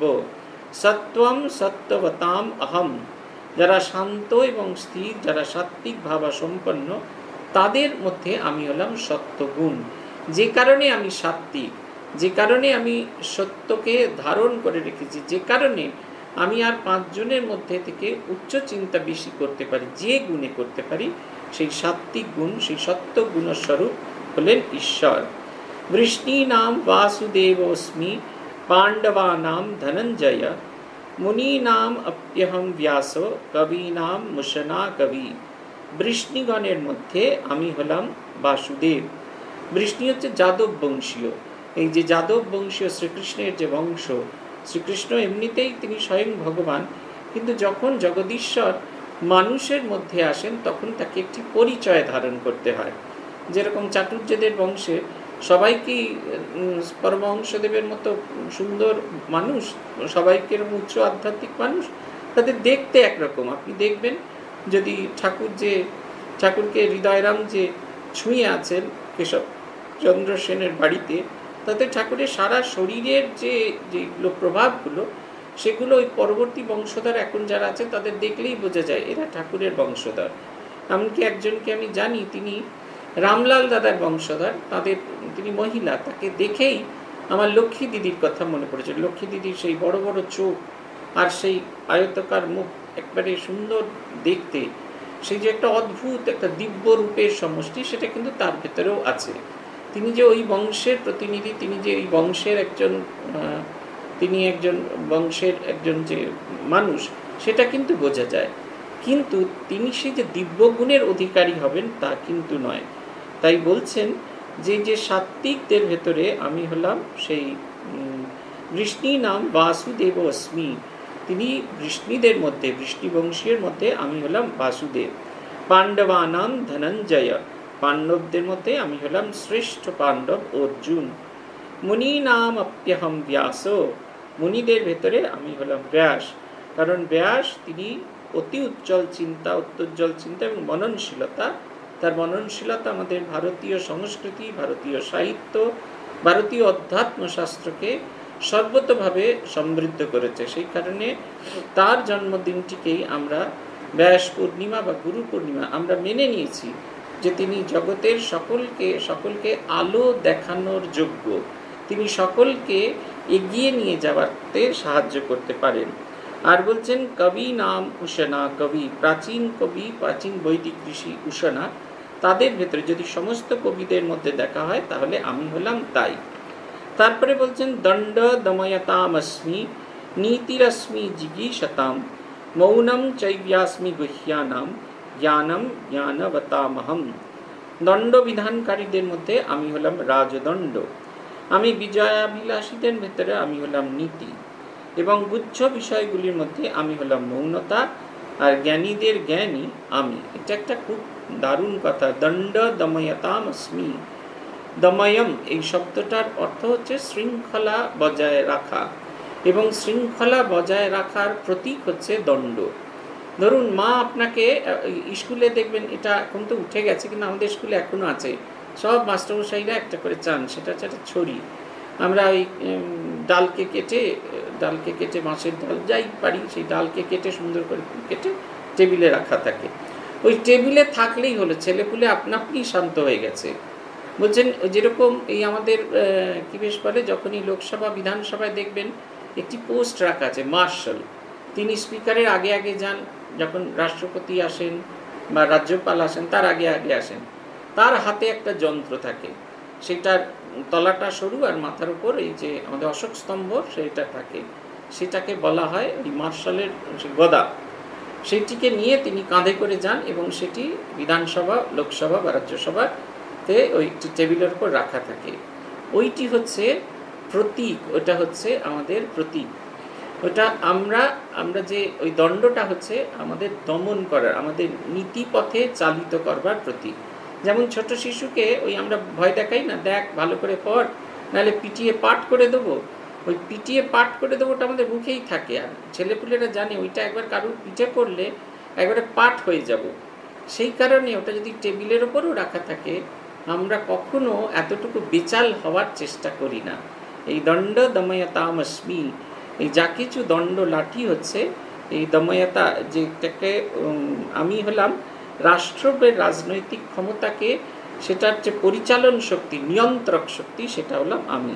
সত্বম সত্যবতাম অহম, যারা শান্ত এবং স্থির, যারা সাত্বিক ভাবা সম্পন্ন, তাদের মধ্যে আমি হলাম সত্যগুণ। যে কারণে আমি সাত্বিক, যে কারণে আমি সত্যকে ধারণ করে রেখেছি, যে কারণে আমি আর পাঁচজনের মধ্যে থেকে উচ্চ চিন্তা বেশি করতে পারি, যে গুণে করতে পারি, সেই সাত্বিক গুণ, সেই সত্য গুণস্বরূপ হলেন ঈশ্বর। বৃষ্ণী নাম বাসুদেবস্মি, পাণ্ডবা নাম ধনঞ্জয়, মুনি নাম অপ্যহম ব্যাস, কবি নাম মুশনা কবি। বৃষ্ণিগণের মধ্যে আমি হলাম বাসুদেব। বৃষ্ণি হচ্ছে যাদব বংশীয়, এই যে যাদব বংশীয় শ্রীকৃষ্ণের যে বংশ, শ্রীকৃষ্ণ এমনিতেই তিনি স্বয়ং ভগবান, কিন্তু যখন জগদীশ্বর মানুষের মধ্যে আসেন তখন তাকে একটি পরিচয় ধারণ করতে হয়। যেরকম চাটুর্যদের বংশে সবাইকেই পরমহংসদেবের মতো সুন্দর মানুষ, সবাইকে উচ্চ আধ্যাত্মিক মানুষ, তাদের দেখতে একরকম। আপনি দেখবেন যদি ঠাকুর যে ঠাকুরকে হৃদয়রাম যে ছুঁয়ে আছেন কেশব চন্দ্র সেনের বাড়িতে, তাতে ঠাকুরের সারা শরীরের যে যেগুলো প্রভাবগুলো, সেগুলো ওই পরবর্তী বংশধর এখন যারা আছে তাদের দেখলেই বোঝা যায় এরা ঠাকুরের বংশধর। এমনকি একজনকে আমি জানি, তিনি রামলাল দাদার বংশধর, তাদের তিনি মহিলা, তাকে দেখেই আমার লক্ষ্মী দিদির কথা মনে পড়েছে। লক্ষ্মী দিদির সেই বড় বড় চোখ আর সেই আয়তকার মুখ, একবারে সুন্দর দেখতে, সেই যে একটা অদ্ভুত একটা দিব্য রূপের সমষ্টি, সেটা কিন্তু তার ভেতরেও আছে। তিনি যে ওই বংশের প্রতিনিধি, তিনি যে ওই বংশের একজন তিনি একজন বংশের একজন যে মানুষ, সেটা কিন্তু বোঝা যায়, কিন্তু তিনি সেই যে দিব্যগুণের অধিকারী হবেন তা কিন্তু নয়। তাই বলছেন যে যে সাত্বিকদের ভেতরে আমি হলাম সেই বৃষ্ণি নাম বাসুদেব অস্মি, তিনি বৃষ্ণিদের মধ্যে, বৃষ্ণিবংশীয়ের মধ্যে আমি হলাম বাসুদেব। পাণ্ডবা নাম ধনঞ্জয়, পাণ্ডবদের মধ্যে আমি হলাম শ্রেষ্ঠ পাণ্ডব অর্জুন। মুনি নাম অপ্যহম ব্যাস, মুনিদের ভেতরে আমি হলাম ব্যাস, কারণ ব্যাস তিনি অতি উজ্জ্বল চিন্তা, অত্যুজ্জ্বল চিন্তা এবং মননশীলতা, তার মননশীলতা আমাদের ভারতীয় সংস্কৃতি, ভারতীয় সাহিত্য, ভারতীয় অধ্যাত্মশাস্ত্রকে সর্বতভাবে সমৃদ্ধ করেছে। সেই কারণে তার জন্মদিনটিকেই আমরা ব্যাস পূর্ণিমা বা গুরু পূর্ণিমা আমরা মেনে নিয়েছি, যে তিনি জগতের সকলকে সকলকে আলো দেখানোর যোগ্য, তিনি সকলকে এগিয়ে নিয়ে যাওয়াতে সাহায্য করতে পারেন। আর বলছেন কবি নাম উশনা কবি, প্রাচীন কবি, প্রাচীন বৈদিক ঋষি উশনা, তাদের ভেতরে যদি সমস্ত কবিদের মধ্যে দেখা হয় তাহলে আমি হলাম তাই। তারপরে বলছেন দণ্ড দময়তামস্মি, নীতিরস্মি জিগীষতাম, মৌনম চৈব্যাস্মি গুহ্যানাম, জ্ঞানম জ্ঞানবতামহম। দণ্ড বিধানকারীদের মধ্যে আমি হলাম রাজদণ্ড, আমি বিজয়াভিলাষীদের ভেতরে আমি হলাম নীতি, এবং গুচ্ছ বিষয়গুলির মধ্যে আমি হলাম মৌনতা, আর জ্ঞানীদের জ্ঞানী আমি। এটা একটা খুব দারুণ কথা, দণ্ড দময়তাম অস্মি। দময়ম এই শব্দটার অর্থ হচ্ছে শৃঙ্খলা বজায় রাখা, এবং শৃঙ্খলা বজায় রাখার প্রতীক হচ্ছে দণ্ড। ধরুন মা আপনাকে স্কুলে দেখবেন, এটা এখন তো উঠে গেছে কিন্তু আমাদের স্কুলে এখনো আছে, সব মাস্টারমশাইরা একটা করে চান, সেটা হচ্ছে একটা ছড়ি। আমরা ওই ডালকে কেটে ডালকে কেটে মাছের ডাল যাই পারি সেই ডালকে কেটে সুন্দর করে কেটে টেবিলে রাখা থাকে। ওই টেবিলে থাকলেই হলো, ছেলেপুলে আপনা আপনি শান্ত হয়ে গেছে। বলছেন যেরকম এই আমাদের কি বেশ বলে, যখনই লোকসভা বিধানসভায় দেখবেন একটি পোস্ট রাখা আছে মার্শাল, তিনি স্পিকারের আগে আগে যান, যখন রাষ্ট্রপতি আসেন বা রাজ্যপাল আসেন তার আগে আগে আসেন, তার হাতে একটা যন্ত্র থাকে, সেটার তলাটা সরু আর মাথার উপর এই যে আমাদের অশোক স্তম্ভ সেটা থাকে, সেটাকে বলা হয় ওই মার্শালের গদা। সেটিকে নিয়ে তিনি কাঁধে করে যান এবং সেটি বিধানসভা, লোকসভা বা রাজ্যসভাতে ওই টেবিলের উপর রাখা থাকে। ওইটি হচ্ছে প্রতীক, ওটা হচ্ছে আমাদের প্রতীক। ওটা আমরা আমরা যে ওই দণ্ডটা হচ্ছে আমাদের দমন করার, আমাদের নীতিপথে চালিত করবার প্রতীক। যেমন ছোট শিশুকে ওই আমরা ভয় দেখাই না, দেখ ভালো করে পড়, নাহলে পিটিয়ে পাঠ করে দেবো। ওই পিটিয়ে পাঠ করে দেবো ওটা আমাদের মুখেই থাকে, আর ছেলেপুলেরা জানে ওইটা একবার কারুর পিঠে পড়লে একবারে পাঠ হয়ে যাব। সেই কারণে ওটা যদি টেবিলের ওপরও রাখা থাকে, আমরা কখনো এতটুকু বেচাল হওয়ার চেষ্টা করি না। এই দণ্ড দময়তামস্মি, এই যা কিছু দণ্ড লাঠি হচ্ছে, এই দময়তা যেটাকে আমি হলাম রাষ্ট্রের রাজনৈতিক ক্ষমতাকে, সেটার যে পরিচালন শক্তি, নিয়ন্ত্রক শক্তি, সেটা হলাম আমি।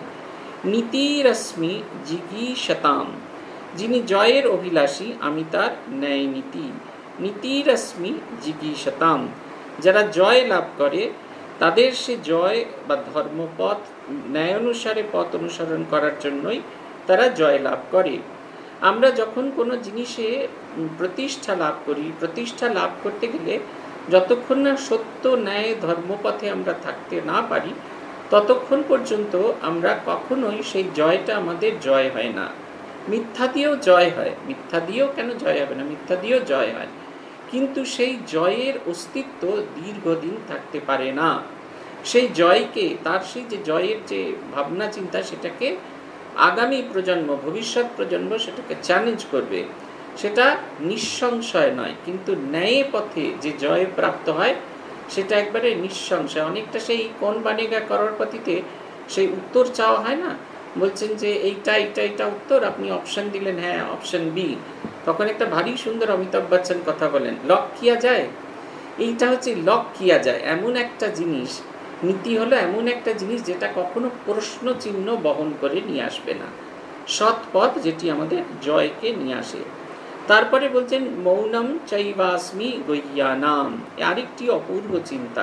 নীতিরশ্মি জিগীষতাম, যিনি জয়ের অভিলাষী আমি তার ন্যায় নীতি। নীতিরশ্মি জিগীষতাম, যারা জয় লাভ করে তাদের সে জয় বা ধর্মপথ ন্যায় অনুসারে পথ অনুসরণ করার জন্যই তারা জয় লাভ করে। আমরা যখন কোনো জিনিসে প্রতিষ্ঠা লাভ করি, প্রতিষ্ঠা লাভ করতে গেলে যতক্ষণ না সত্য ন্যায় ধর্মপথে আমরা থাকতে না পারি, ততক্ষণ পর্যন্ত আমরা কখনোই সেই জয়টা আমাদের জয় হয় না। মিথ্যা দিয়েও জয় হয়, মিথ্যা দিয়েও কেন জয় হবে না, মিথ্যা দিয়েও জয় হয়, কিন্তু সেই জয়ের অস্তিত্ব দীর্ঘদিন থাকতে পারে না। সেই জয়কে, তার সেই যে জয়ের যে ভাবনা চিন্তা, সেটাকে আগামী প্রজন্ম, ভবিষ্যৎ প্রজন্ম সেটাকে চ্যালেঞ্জ করবে। সেটা নিঃসংশয় নয়, কিন্তু ন্যায় পথে যে জয় প্রাপ্ত হয় সেটা একবারে নিঃসংশয়। অনেকটা সেই কোন বানেগা করোড়পতিতে সেই উত্তর চাওয়া হয় না, বলছেন যে এইটা এইটা এইটা উত্তর, আপনি অপশন দিলেন, হ্যাঁ অপশন বি, তখন একটা ভারী সুন্দর অমিতাভ বচ্চন কথা বলেন, লক কিয়া যায়। এইটা হচ্ছে লক কিয়া যায়, এমন একটা জিনিস। নীতি হলো এমন একটা জিনিস যেটা কখনো প্রশ্ন চিহ্ন বহন করে নিয়ে আসবে না, সৎ পথ যেটি আমাদের জয়কে নিয়ে আসে। তারপরে বলছেন মৌনম চৈবাস্মি গৈয়ানাম, আরেকটি অপূর্ব চিন্তা।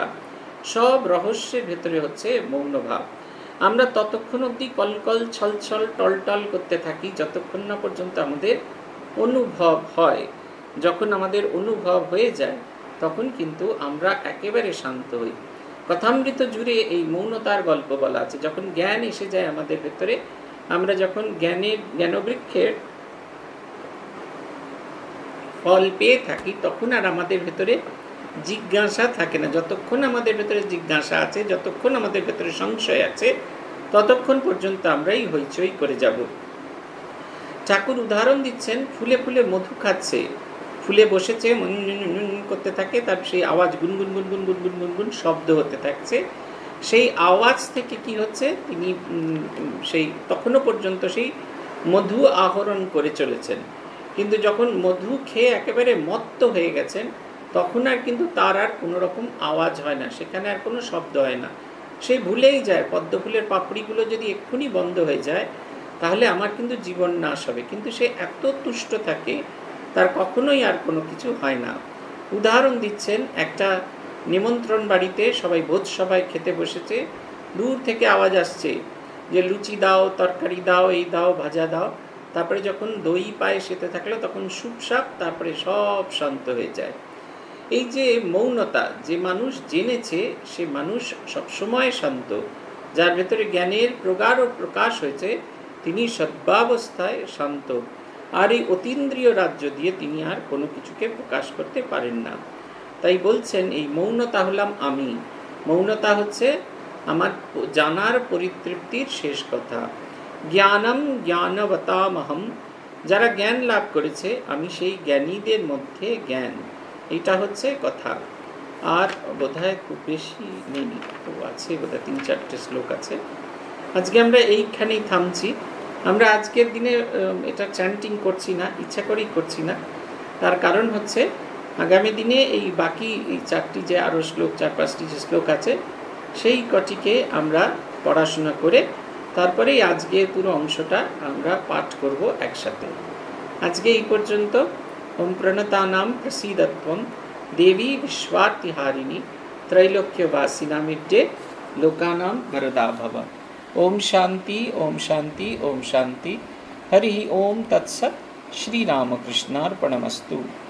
সব রহস্যের ভেতরে হচ্ছে মৌনভাব। আমরা ততক্ষণ অবধি কলকল ছলছল টলটল করতে থাকি যতক্ষণ না পর্যন্ত আমাদের অনুভব হয়। যখন আমাদের অনুভব হয়ে যায় তখন কিন্তু আমরা একেবারে শান্ত হই। কথামৃত জুড়ে এই মৌনতার গল্প বলা আছে। যখন জ্ঞান এসে যায় আমাদের ভেতরে, আমরা যখন জ্ঞানের জ্ঞানবৃক্ষের ফল পেয়ে থাকি, তখন আর আমাদের ভেতরে জিজ্ঞাসা থাকে না। যতক্ষণ আমাদের ভেতরে জিজ্ঞাসা আছে, যতক্ষণ আমাদের ভেতরে সংশয় আছে, ততক্ষণ পর্যন্ত আমরাই হইচই করে যাব। ঠাকুর উদাহরণ দিচ্ছেন, ফুলে ফুলে মধু খাচ্ছে, ফুলে বসেছে, করতে থাকে, তার সেই আওয়াজ গুনগুন গুনগুন গুনগুন গুনগুন শব্দ হতে থাকছে। সেই আওয়াজ থেকে কি হচ্ছে, তিনি সেই তখনও পর্যন্ত সেই মধু আহরণ করে চলেছেন, কিন্তু যখন মধু খেয়ে একেবারে মত্ত হয়ে গেছেন, তখন আর কিন্তু তার আর কোনো রকম আওয়াজ হয় না, সেখানে আর কোনো শব্দ হয় না, সে ভুলেই যায়। পদ্ম ফুলের পাপড়িগুলো যদি এক্ষুনি বন্ধ হয়ে যায় তাহলে আমার কিন্তু জীবন নাশ হবে, কিন্তু সে এত তুষ্ট থাকে, তার কখনোই আর কোনো কিছু হয় না। উদাহরণ দিচ্ছেন, একটা নিমন্ত্রণ বাড়িতে সবাই ভোজ সবাই খেতে বসেছে, দূর থেকে আওয়াজ আসছে যে লুচি দাও, তরকারি দাও, এই দাও, ভাজা দাও। তারপরে যখন দই পায়ে সেতে থাকলো তখন সুপসাপ, তারপরে সব শান্ত হয়ে যায়। এই যে মৌনতা, যে মানুষ জেনেছে সে মানুষ সবসময় শান্ত। যার ভেতরে জ্ঞানের প্রগাঢ় প্রকাশ হয়েছে তিনি সর্বাবস্থায় শান্ত, আর এই অতীন্দ্রিয় রাজ্য দিয়ে তিনি আর কোনো কিছুকে প্রকাশ করতে পারেন না। তাই বলছেন এই মৌনতা হলাম আমি। মৌনতা হচ্ছে আমার জানার পরিতৃপ্তির শেষ কথা। জ্ঞানম জ্ঞানবতামহম, যারা জ্ঞান লাভ করেছে আমি সেই জ্ঞানীদের মধ্যে জ্ঞান, এটা হচ্ছে কথা। আর বোধহয় খুব বেশি নেই, তো আছে বোধহয় তিন চারটে শ্লোক আছে। আজকে আমরা এইখানেই থামছি। আমরা আজকের দিনে এটা চ্যান্টিং করছি না, ইচ্ছা করেই করছি না। তার কারণ হচ্ছে আগামী দিনে এই বাকি এই চারটি যে আরও শ্লোক, চার পাঁচটি যে শ্লোক আছে, সেই কটিকে আমরা পড়াশোনা করে তারপরেই আজকের পুরো অংশটা আমরা পাঠ করব একসাথে। আজকে এই পর্যন্ত। ওম প্রণতানাম প্রসীদত্বম দেবী বিশ্বার্তিহারিণী ত্রৈলোক্যবাসিনামিড্ডে লোকানাম वरदा भव। ओम शांति ओम शांति ओम शांति। हरि ओम तत्सत्। श्री रामकृष्णार्पणमस्तु।